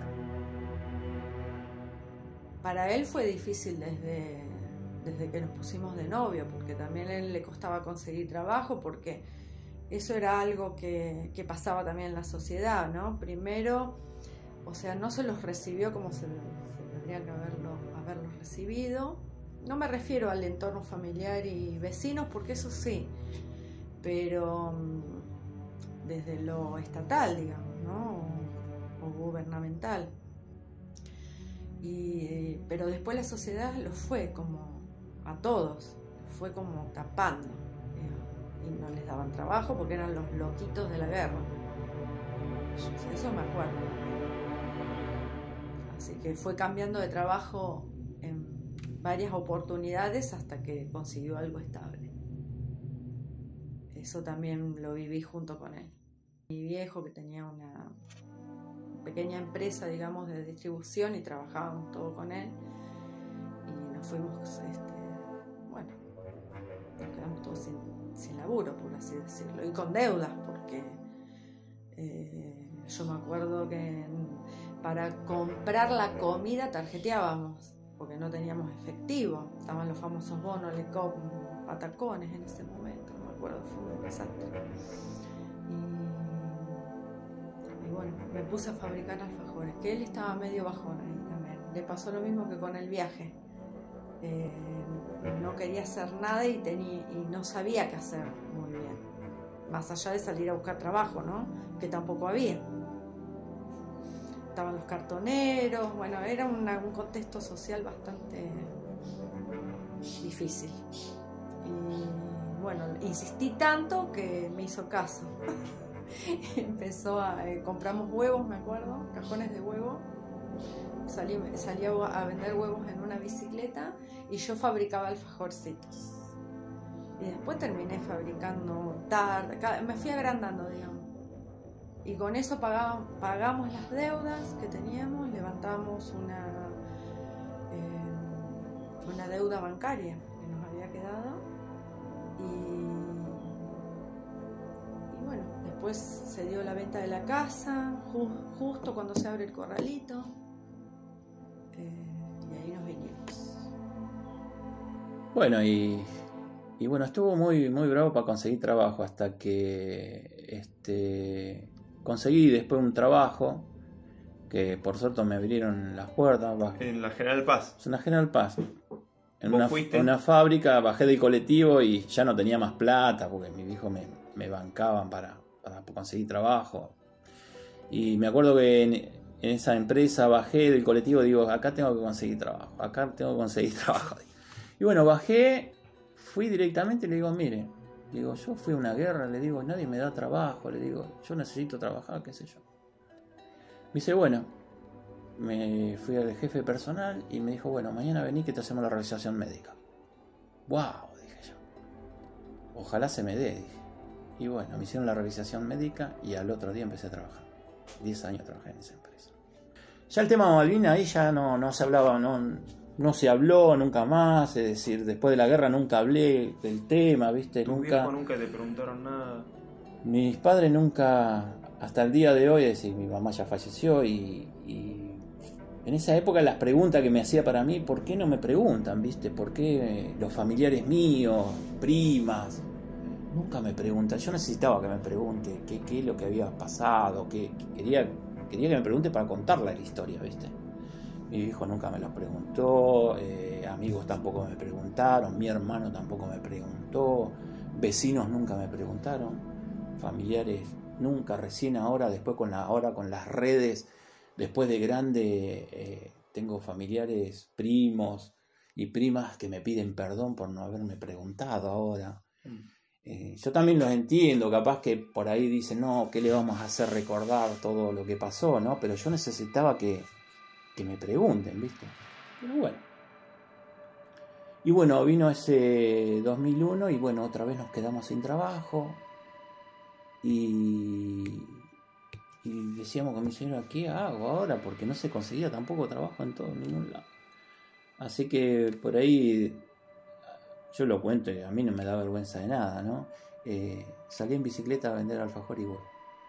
Para él fue difícil desde que nos pusimos de novio, porque también a él le costaba conseguir trabajo, porque eso era algo que pasaba también en la sociedad, ¿no? Primero, o sea, no se los recibió como se tendría que haberlos recibido. No me refiero al entorno familiar y vecinos, porque eso sí, pero desde lo estatal, digamos, ¿no? O gubernamental. Pero después la sociedad los fue como a todos, fue como tapando, y no les daban trabajo porque eran los loquitos de la guerra. Eso me acuerdo. Así que fue cambiando de trabajo en varias oportunidades hasta que consiguió algo estable. Eso también lo viví junto con él. Mi viejo, que tenía una pequeña empresa, digamos, de distribución, y trabajábamos todo con él, y nos fuimos, bueno, nos quedamos todos sin laburo, por así decirlo, y con deudas, porque yo me acuerdo que para comprar la comida tarjeteábamos, porque no teníamos efectivo. Estaban los famosos bonos Lecop, patacones en ese momento, no me acuerdo, fue un desastre. Y bueno, me puse a fabricar alfajores, que él estaba medio bajón ahí también. Le pasó lo mismo que con el viaje. No quería hacer nada y no sabía qué hacer muy bien. Más allá de salir a buscar trabajo, ¿no? Que tampoco había. Estaban los cartoneros, bueno, era un contexto social bastante difícil. Y bueno, insistí tanto que me hizo caso. Empezó compramos huevos, me acuerdo, cajones de huevo. Salía a vender huevos en una bicicleta y yo fabricaba alfajorcitos. Y después terminé fabricando tarde, me fui agrandando, digamos. Y con eso pagamos las deudas que teníamos, levantamos una deuda bancaria que nos había quedado. Y bueno, después se dio la venta de la casa, justo cuando se abre el corralito. Y ahí nos vinimos. Bueno, y bueno, estuvo muy, muy bravo para conseguir trabajo, hasta que conseguí después un trabajo que por suerte me abrieron las puertas. En la General Paz. En la General Paz. En fuiste? una fábrica, bajé del colectivo y ya no tenía más plata porque mis hijos me bancaban para conseguir trabajo. Y me acuerdo que en esa empresa bajé del colectivo y digo, acá tengo que conseguir trabajo, Y bueno, bajé, fui directamente y le digo, mire, yo fui a una guerra, le digo, nadie me da trabajo, le digo, yo necesito trabajar, qué sé yo. Me dice, bueno, me fui al jefe personal y me dijo, bueno, mañana vení que te hacemos la revisación médica. ¡Wow! Dije yo. Ojalá se me dé, dije. Y bueno, me hicieron la revisación médica y al otro día empecé a trabajar. 10 años trabajé en esa empresa. Ya el tema Malvinas ahí ya no se hablaba, no se habló nunca más, es decir, después de la guerra nunca hablé del tema, ¿viste? ¿Tu viejo nunca te preguntaron nada? Mis padres nunca, hasta el día de hoy, es decir, mi mamá ya falleció y en esa época las preguntas que me hacía para mí, ¿por qué no me preguntan, viste? ¿Por qué los familiares míos, primas, nunca me preguntan? Yo necesitaba que me pregunte qué es lo que había pasado, quería que me pregunte para contarle la historia, viste. Mi hijo nunca me lo preguntó, amigos tampoco me preguntaron, mi hermano tampoco me preguntó, vecinos nunca me preguntaron, familiares nunca. Recién ahora, después con las redes, después de grande, tengo familiares, primos y primas que me piden perdón por no haberme preguntado ahora. Yo también los entiendo, capaz que por ahí dicen, no, ¿qué le vamos a hacer recordar todo lo que pasó, no? Pero yo necesitaba que me pregunten, ¿viste? Pero bueno. Y bueno, vino ese 2001 y bueno, otra vez nos quedamos sin trabajo. Y decíamos con mi señora, ¿qué hago ahora? Porque no se conseguía tampoco trabajo en ningún lado. Así que por ahí, yo lo cuento y a mí no me da vergüenza de nada, ¿no? Salí en bicicleta a vender alfajor y huevo.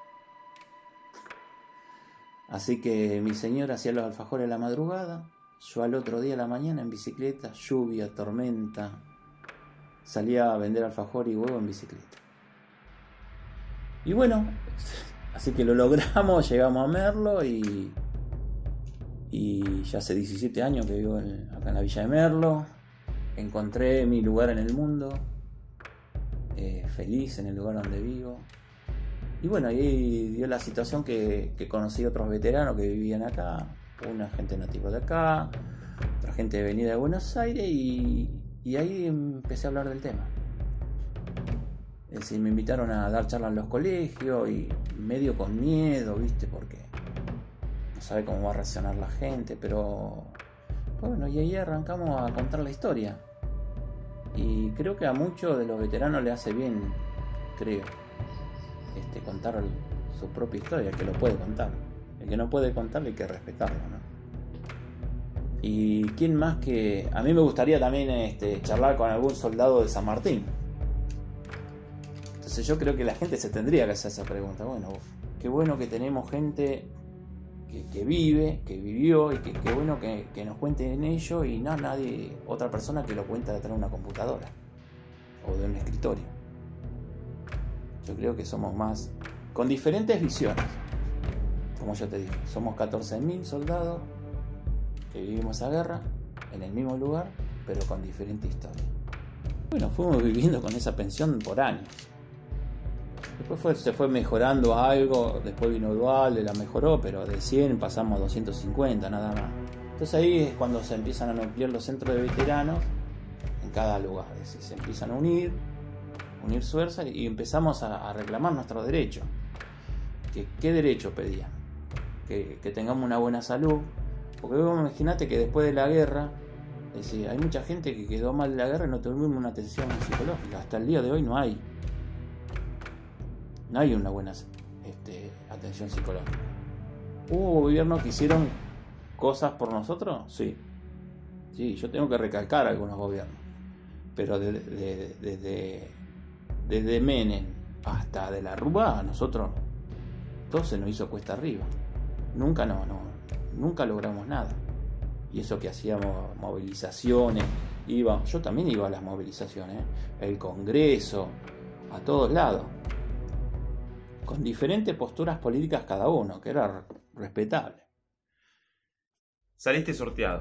Así que mi señora hacía los alfajores a la madrugada, yo al otro día a la mañana en bicicleta, lluvia, tormenta, salía a vender alfajor y huevo en bicicleta. Y bueno, así que lo logramos, llegamos a Merlo y ya hace 17 años que vivo acá en la Villa de Merlo. Encontré mi lugar en el mundo, feliz en el lugar donde vivo. Y bueno, ahí dio la situación que conocí otros veteranos que vivían acá, una gente nativa de acá, otra gente venida de Buenos Aires, y ahí empecé a hablar del tema. Es decir, me invitaron a dar charlas en los colegios y medio con miedo, ¿viste? Porque no sabe cómo va a reaccionar la gente, pero bueno, y ahí arrancamos a contar la historia. Y creo que a muchos de los veteranos le hace bien, creo, contar su propia historia, el que lo puede contar. El que no puede contarlo hay que respetarlo, ¿no? Y quién más que... A mí me gustaría también charlar con algún soldado de San Martín. Entonces yo creo que la gente se tendría que hacer esa pregunta. Bueno, qué bueno que tenemos gente que vive, que vivió, y qué bueno que nos cuenten ello, y no nadie, otra persona que lo cuenta detrás de una computadora o de un escritorio. Yo creo que somos más, con diferentes visiones. Como yo te dije, somos 14.000 soldados que vivimos esa guerra en el mismo lugar, pero con diferente historia. Bueno, fuimos viviendo con esa pensión por años. Después se fue mejorando algo, después vino Dualde, la mejoró, pero de 100 pasamos a 250 nada más. Entonces ahí es cuando se empiezan a ampliar los centros de veteranos en cada lugar. Es decir, se empiezan a unir fuerzas y empezamos a reclamar nuestros derechos. ¿Qué derecho pedían? Que tengamos una buena salud. Porque vos imaginate que después de la guerra, es decir, hay mucha gente que quedó mal de la guerra y no tuvimos una atención psicológica. Hasta el día de hoy no hay una buena atención psicológica. ¿Hubo gobiernos que hicieron cosas por nosotros? Sí, yo tengo que recalcar algunos gobiernos, pero desde Menem hasta de la Rúa, a nosotros todo se nos hizo cuesta arriba. Nunca logramos nada. Y eso que hacíamos movilizaciones, yo también iba a las movilizaciones, el Congreso, a todos lados, con diferentes posturas políticas cada uno, que era respetable. Saliste sorteado.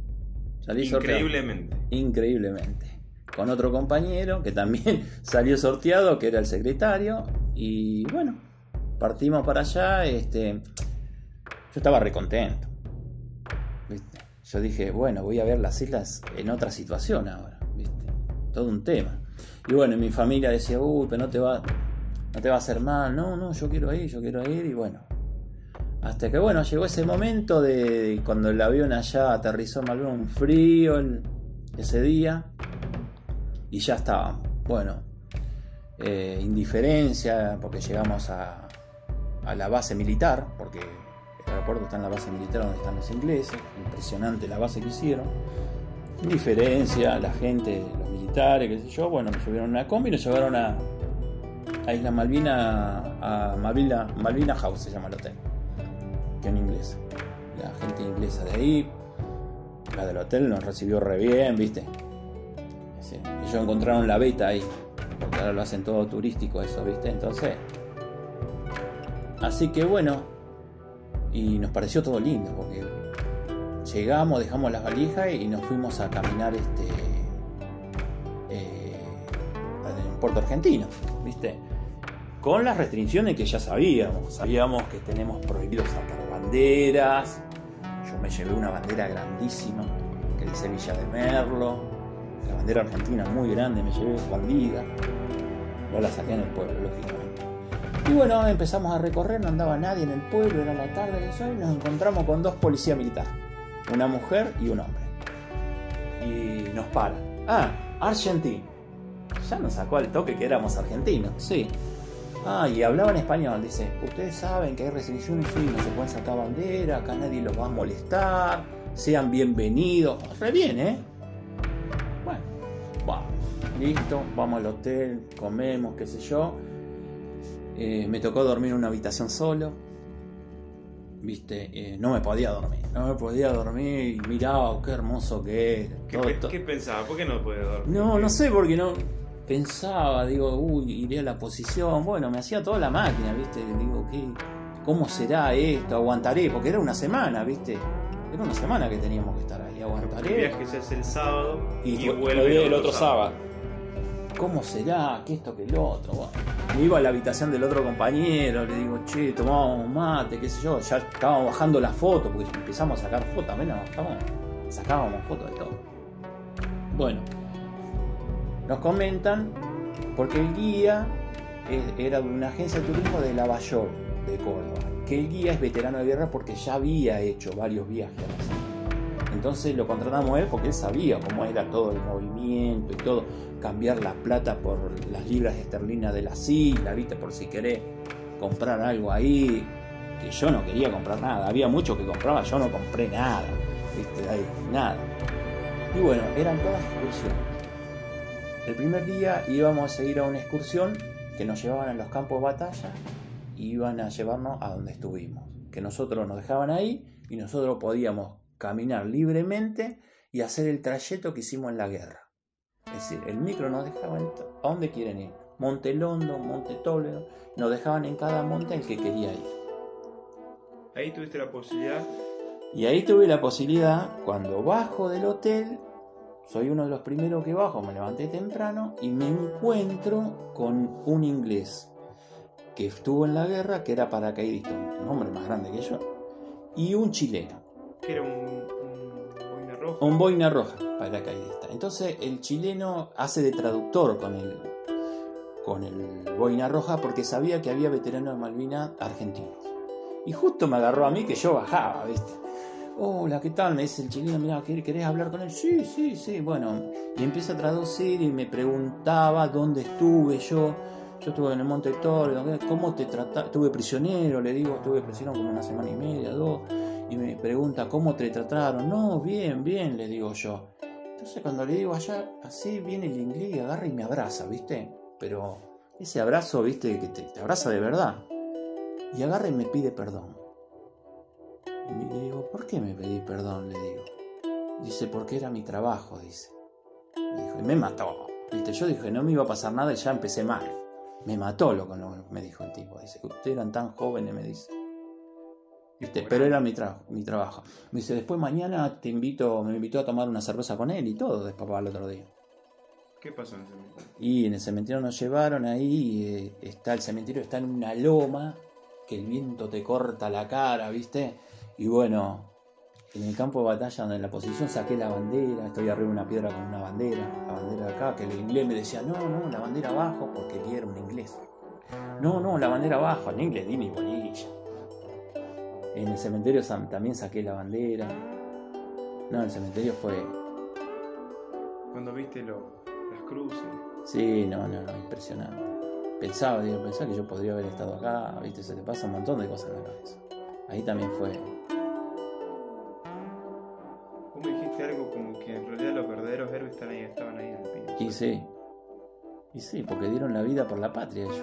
Increíblemente. Con otro compañero que también salió sorteado, que era el secretario, y bueno, partimos para allá. Yo estaba recontento, ¿viste? Yo dije, bueno, voy a ver las islas en otra situación ahora, ¿viste? Todo un tema. Y bueno, mi familia decía, pero no te va a hacer mal. No, yo quiero ir, y bueno. Hasta que bueno, llegó ese momento de cuando el avión allá aterrizó en Malvinas, un frío ese día, y ya estábamos. Bueno, indiferencia, porque llegamos a la base militar, porque el aeropuerto está en la base militar donde están los ingleses. Impresionante la base que hicieron. Indiferencia, la gente, los militares, qué sé yo. Bueno, nos subieron a una combi y nos llevaron a Isla Malvina, a Malvina House se llama el hotel, que es en inglés. La gente inglesa de ahí, la del hotel, nos recibió re bien, ¿viste? Sí. Ellos encontraron la beta ahí, porque ahora lo hacen todo turístico eso, ¿viste? Entonces, así que bueno, y nos pareció todo lindo, porque llegamos, dejamos las valijas y nos fuimos a caminar en Puerto Argentino, ¿viste? Con las restricciones que ya sabíamos que tenemos prohibido sacar banderas. Yo me llevé una bandera grandísima que dice Villa de Merlo, la bandera argentina muy grande, me llevé bandida, no la saqué en el pueblo, lógicamente. Y bueno, empezamos a recorrer, no andaba nadie en el pueblo, era la tarde y nos encontramos con dos policías militares, una mujer y un hombre, y nos paran. Argentino. Ya nos sacó al toque que éramos argentinos, sí. Y hablaban español, dice, ustedes saben que hay restricciones, sí, no se pueden sacar bandera, acá nadie los va a molestar, sean bienvenidos. Re bien, Bueno, vamos, listo, vamos al hotel, comemos, qué sé yo. Me tocó dormir en una habitación solo, ¿viste? No me podía dormir, y miraba qué hermoso que era. ¿Qué pensaba? ¿Por qué no podía dormir? No sé, porque no... pensaba, digo, uy, iré a la posición. Bueno, me hacía toda la máquina, ¿viste? Digo, ¿cómo será esto? Aguantaré, porque era una semana, ¿viste? Era una semana que teníamos que estar ahí, aguantaré. El viaje se hace el sábado y vuelve el otro sábado. ¿Cómo será? ¿Qué esto que el otro? Bueno, me iba a la habitación del otro compañero, le digo, che, tomamos un mate, qué sé yo. Ya estábamos bajando la foto, porque empezamos a sacar fotos, también sacábamos fotos de todo. Bueno, nos comentan, porque el guía era de una agencia de turismo de Lavallol, de Córdoba, que el guía es veterano de guerra porque ya había hecho varios viajes a la zona. Entonces lo contratamos a él porque él sabía cómo era todo el movimiento y todo, cambiar la plata por las libras esterlinas de las islas, ¿viste? Por si querés comprar algo ahí, que yo no quería comprar nada, había mucho que compraba, yo no compré nada, ¿viste? Ahí, nada. Y bueno, eran todas excursiones. El primer día íbamos a ir a una excursión que nos llevaban a los campos de batalla y iban a llevarnos a donde estuvimos, que nosotros nos dejaban ahí y nosotros podíamos caminar libremente y hacer el trayecto que hicimos en la guerra. Es decir, el micro nos dejaba a donde quieren ir, Monte Londo, Monte Toledo, nos dejaban en cada monte el que quería ir. Ahí tuviste la posibilidad. Y ahí tuve la posibilidad, cuando bajo del hotel, soy uno de los primeros que bajo, me levanté temprano y me encuentro con un inglés que estuvo en la guerra, que era paracaidista, un hombre más grande que yo, y un chileno. Que era un boina roja. Un boina roja, paracaidista. Entonces el chileno hace de traductor con el boina roja porque sabía que había veteranos de Malvinas argentinos. Y justo me agarró a mí que yo bajaba, ¿viste? Hola, ¿qué tal? Me dice el chileno, mirá, ¿querés hablar con él? Sí, bueno. Y empieza a traducir y me preguntaba dónde estuve yo. Yo estuve en el Monte Toledo, ¿cómo te trataste? Estuve prisionero, le digo, estuve prisionero como una semana y media, 2. Y me pregunta, ¿cómo te trataron? No, bien, le digo yo. Entonces cuando le digo allá, así viene el inglés y agarra y me abraza, ¿viste? Pero ese abrazo, ¿viste? Que te abraza de verdad. Y agarra y me pide perdón. Y le digo, ¿por qué me pedí perdón? Le digo. Dice, porque era mi trabajo, dice. Me dijo, y me mató, ¿viste? Yo dije, no me iba a pasar nada y ya empecé mal. Me mató lo que me dijo el tipo. Dice, ustedes eran tan jóvenes, me dice. ¿Viste? Pero era mi trabajo. Me dice, después mañana me invitó a tomar una cerveza con él y todo, después para el otro día. ¿Qué pasó en el cementerio? Y en el cementerio nos llevaron ahí, el cementerio está en una loma, que el viento te corta la cara, ¿viste? Y bueno, en el campo de batalla, donde en la posición saqué la bandera, estoy arriba de una piedra con una bandera, la bandera de acá, que el inglés me decía, no, la bandera abajo, porque él era un inglés. No, la bandera abajo, en inglés di mi bolilla. En el cementerio también saqué la bandera. No, el cementerio fue... Cuando viste las cruces. Sí, no, impresionante. Pensaba que yo podría haber estado acá, ¿viste? Se te pasa un montón de cosas en la cabeza. Ahí también fue... Vos me dijiste algo como que en realidad los verdaderos héroes estaban ahí en el piso. Y sí, porque dieron la vida por la patria ellos.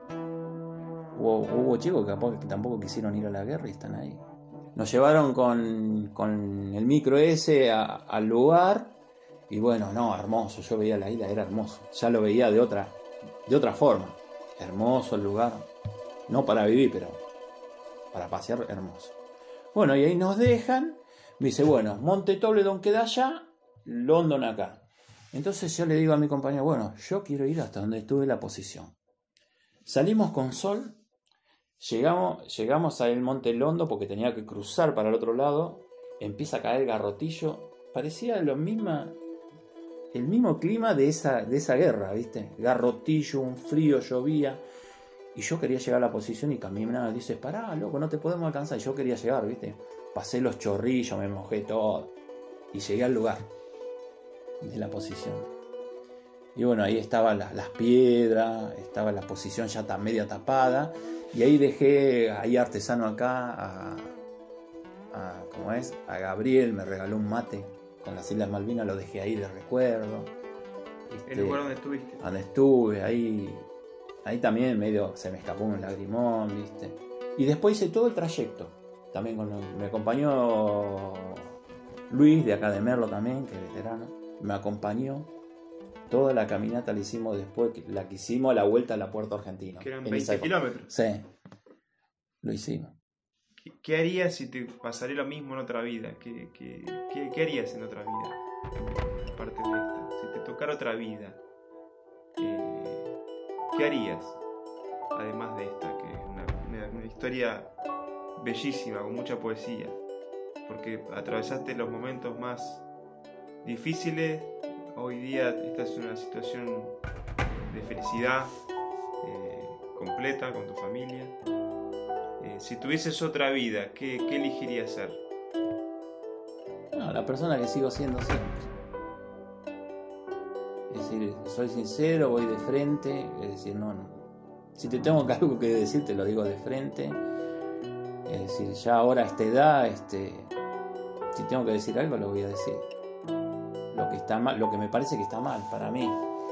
Hubo chicos que tampoco quisieron ir a la guerra y están ahí. Nos llevaron con el micro ese al lugar y bueno, no, hermoso. Yo veía la isla, era hermoso. Ya lo veía de otra forma. Hermoso el lugar. No para vivir, pero para pasear, hermoso. Bueno, y ahí nos dejan. Me dice, bueno, Monte Toledo queda allá, London acá. Entonces yo le digo a mi compañero, bueno, yo quiero ir hasta donde estuve la posición. Salimos con sol. Llegamos al Monte Londo porque tenía que cruzar para el otro lado. Empieza a caer garrotillo. Parecía el mismo clima de esa guerra, ¿viste? Garrotillo, un frío, llovía. Y yo quería llegar a la posición y caminaba. Dice, pará, loco, no te podemos alcanzar. Y yo quería llegar, ¿viste? Pasé los chorrillos, me mojé todo. Y llegué al lugar de la posición. Y bueno, ahí estaban las piedras, estaba la posición ya tan media tapada. Y ahí dejé, ahí artesano acá, a Gabriel, me regaló un mate con las Islas Malvinas, lo dejé ahí de recuerdo. ¿El lugar donde estuviste? Donde estuve, ahí también medio se me escapó un lagrimón, ¿viste? Y después hice todo el trayecto. También me acompañó Luis, de acá de Merlo también, que es veterano. Me acompañó. toda la caminata la hicimos después, la que hicimos a la vuelta a la Puerto Argentino. Que eran en 20 kilómetros. Sí, lo hicimos. ¿Qué harías si te pasaría lo mismo en otra vida? ¿Qué harías en otra vida? Aparte de esta. Si te tocara otra vida, ¿qué harías? Además de esta, que es una historia bellísima, con mucha poesía. Porque atravesaste los momentos más difíciles. Hoy día esta es una situación de felicidad completa con tu familia. Si tuvieses otra vida, ¿qué elegirías ser? No, la persona que sigo siendo siempre. Es decir, soy sincero, voy de frente. Es decir, no. Si te tengo algo que decir, te lo digo de frente. Es decir, ya ahora a esta edad, si tengo que decir algo, lo voy a decir. Lo que está mal, lo que me parece que está mal para mí.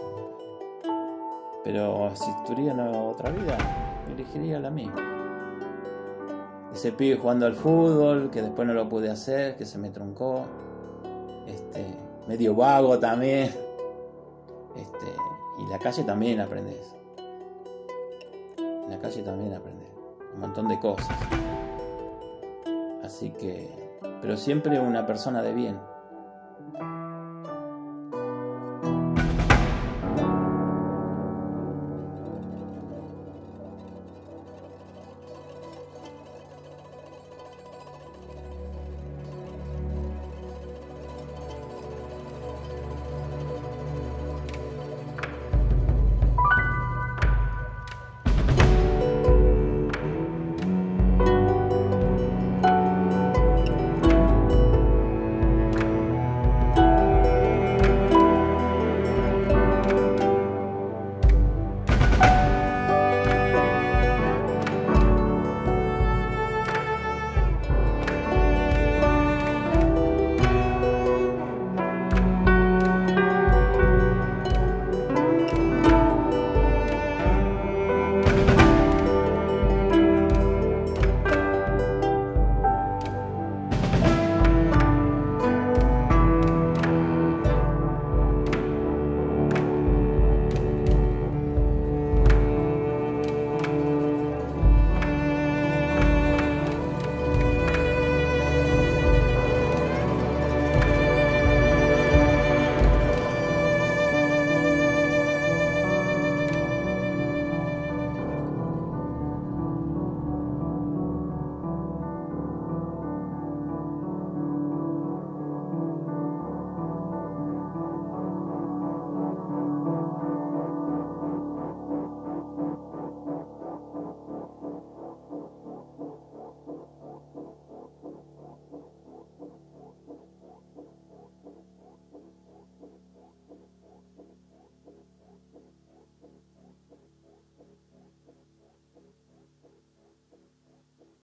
Pero si tuviera otra vida, elegiría la misma. Ese pibe jugando al fútbol, que después no lo pude hacer, que se me truncó. Medio vago también. Y la calle también aprendes. En la calle también aprendes. Un montón de cosas. Así que... Pero siempre una persona de bien.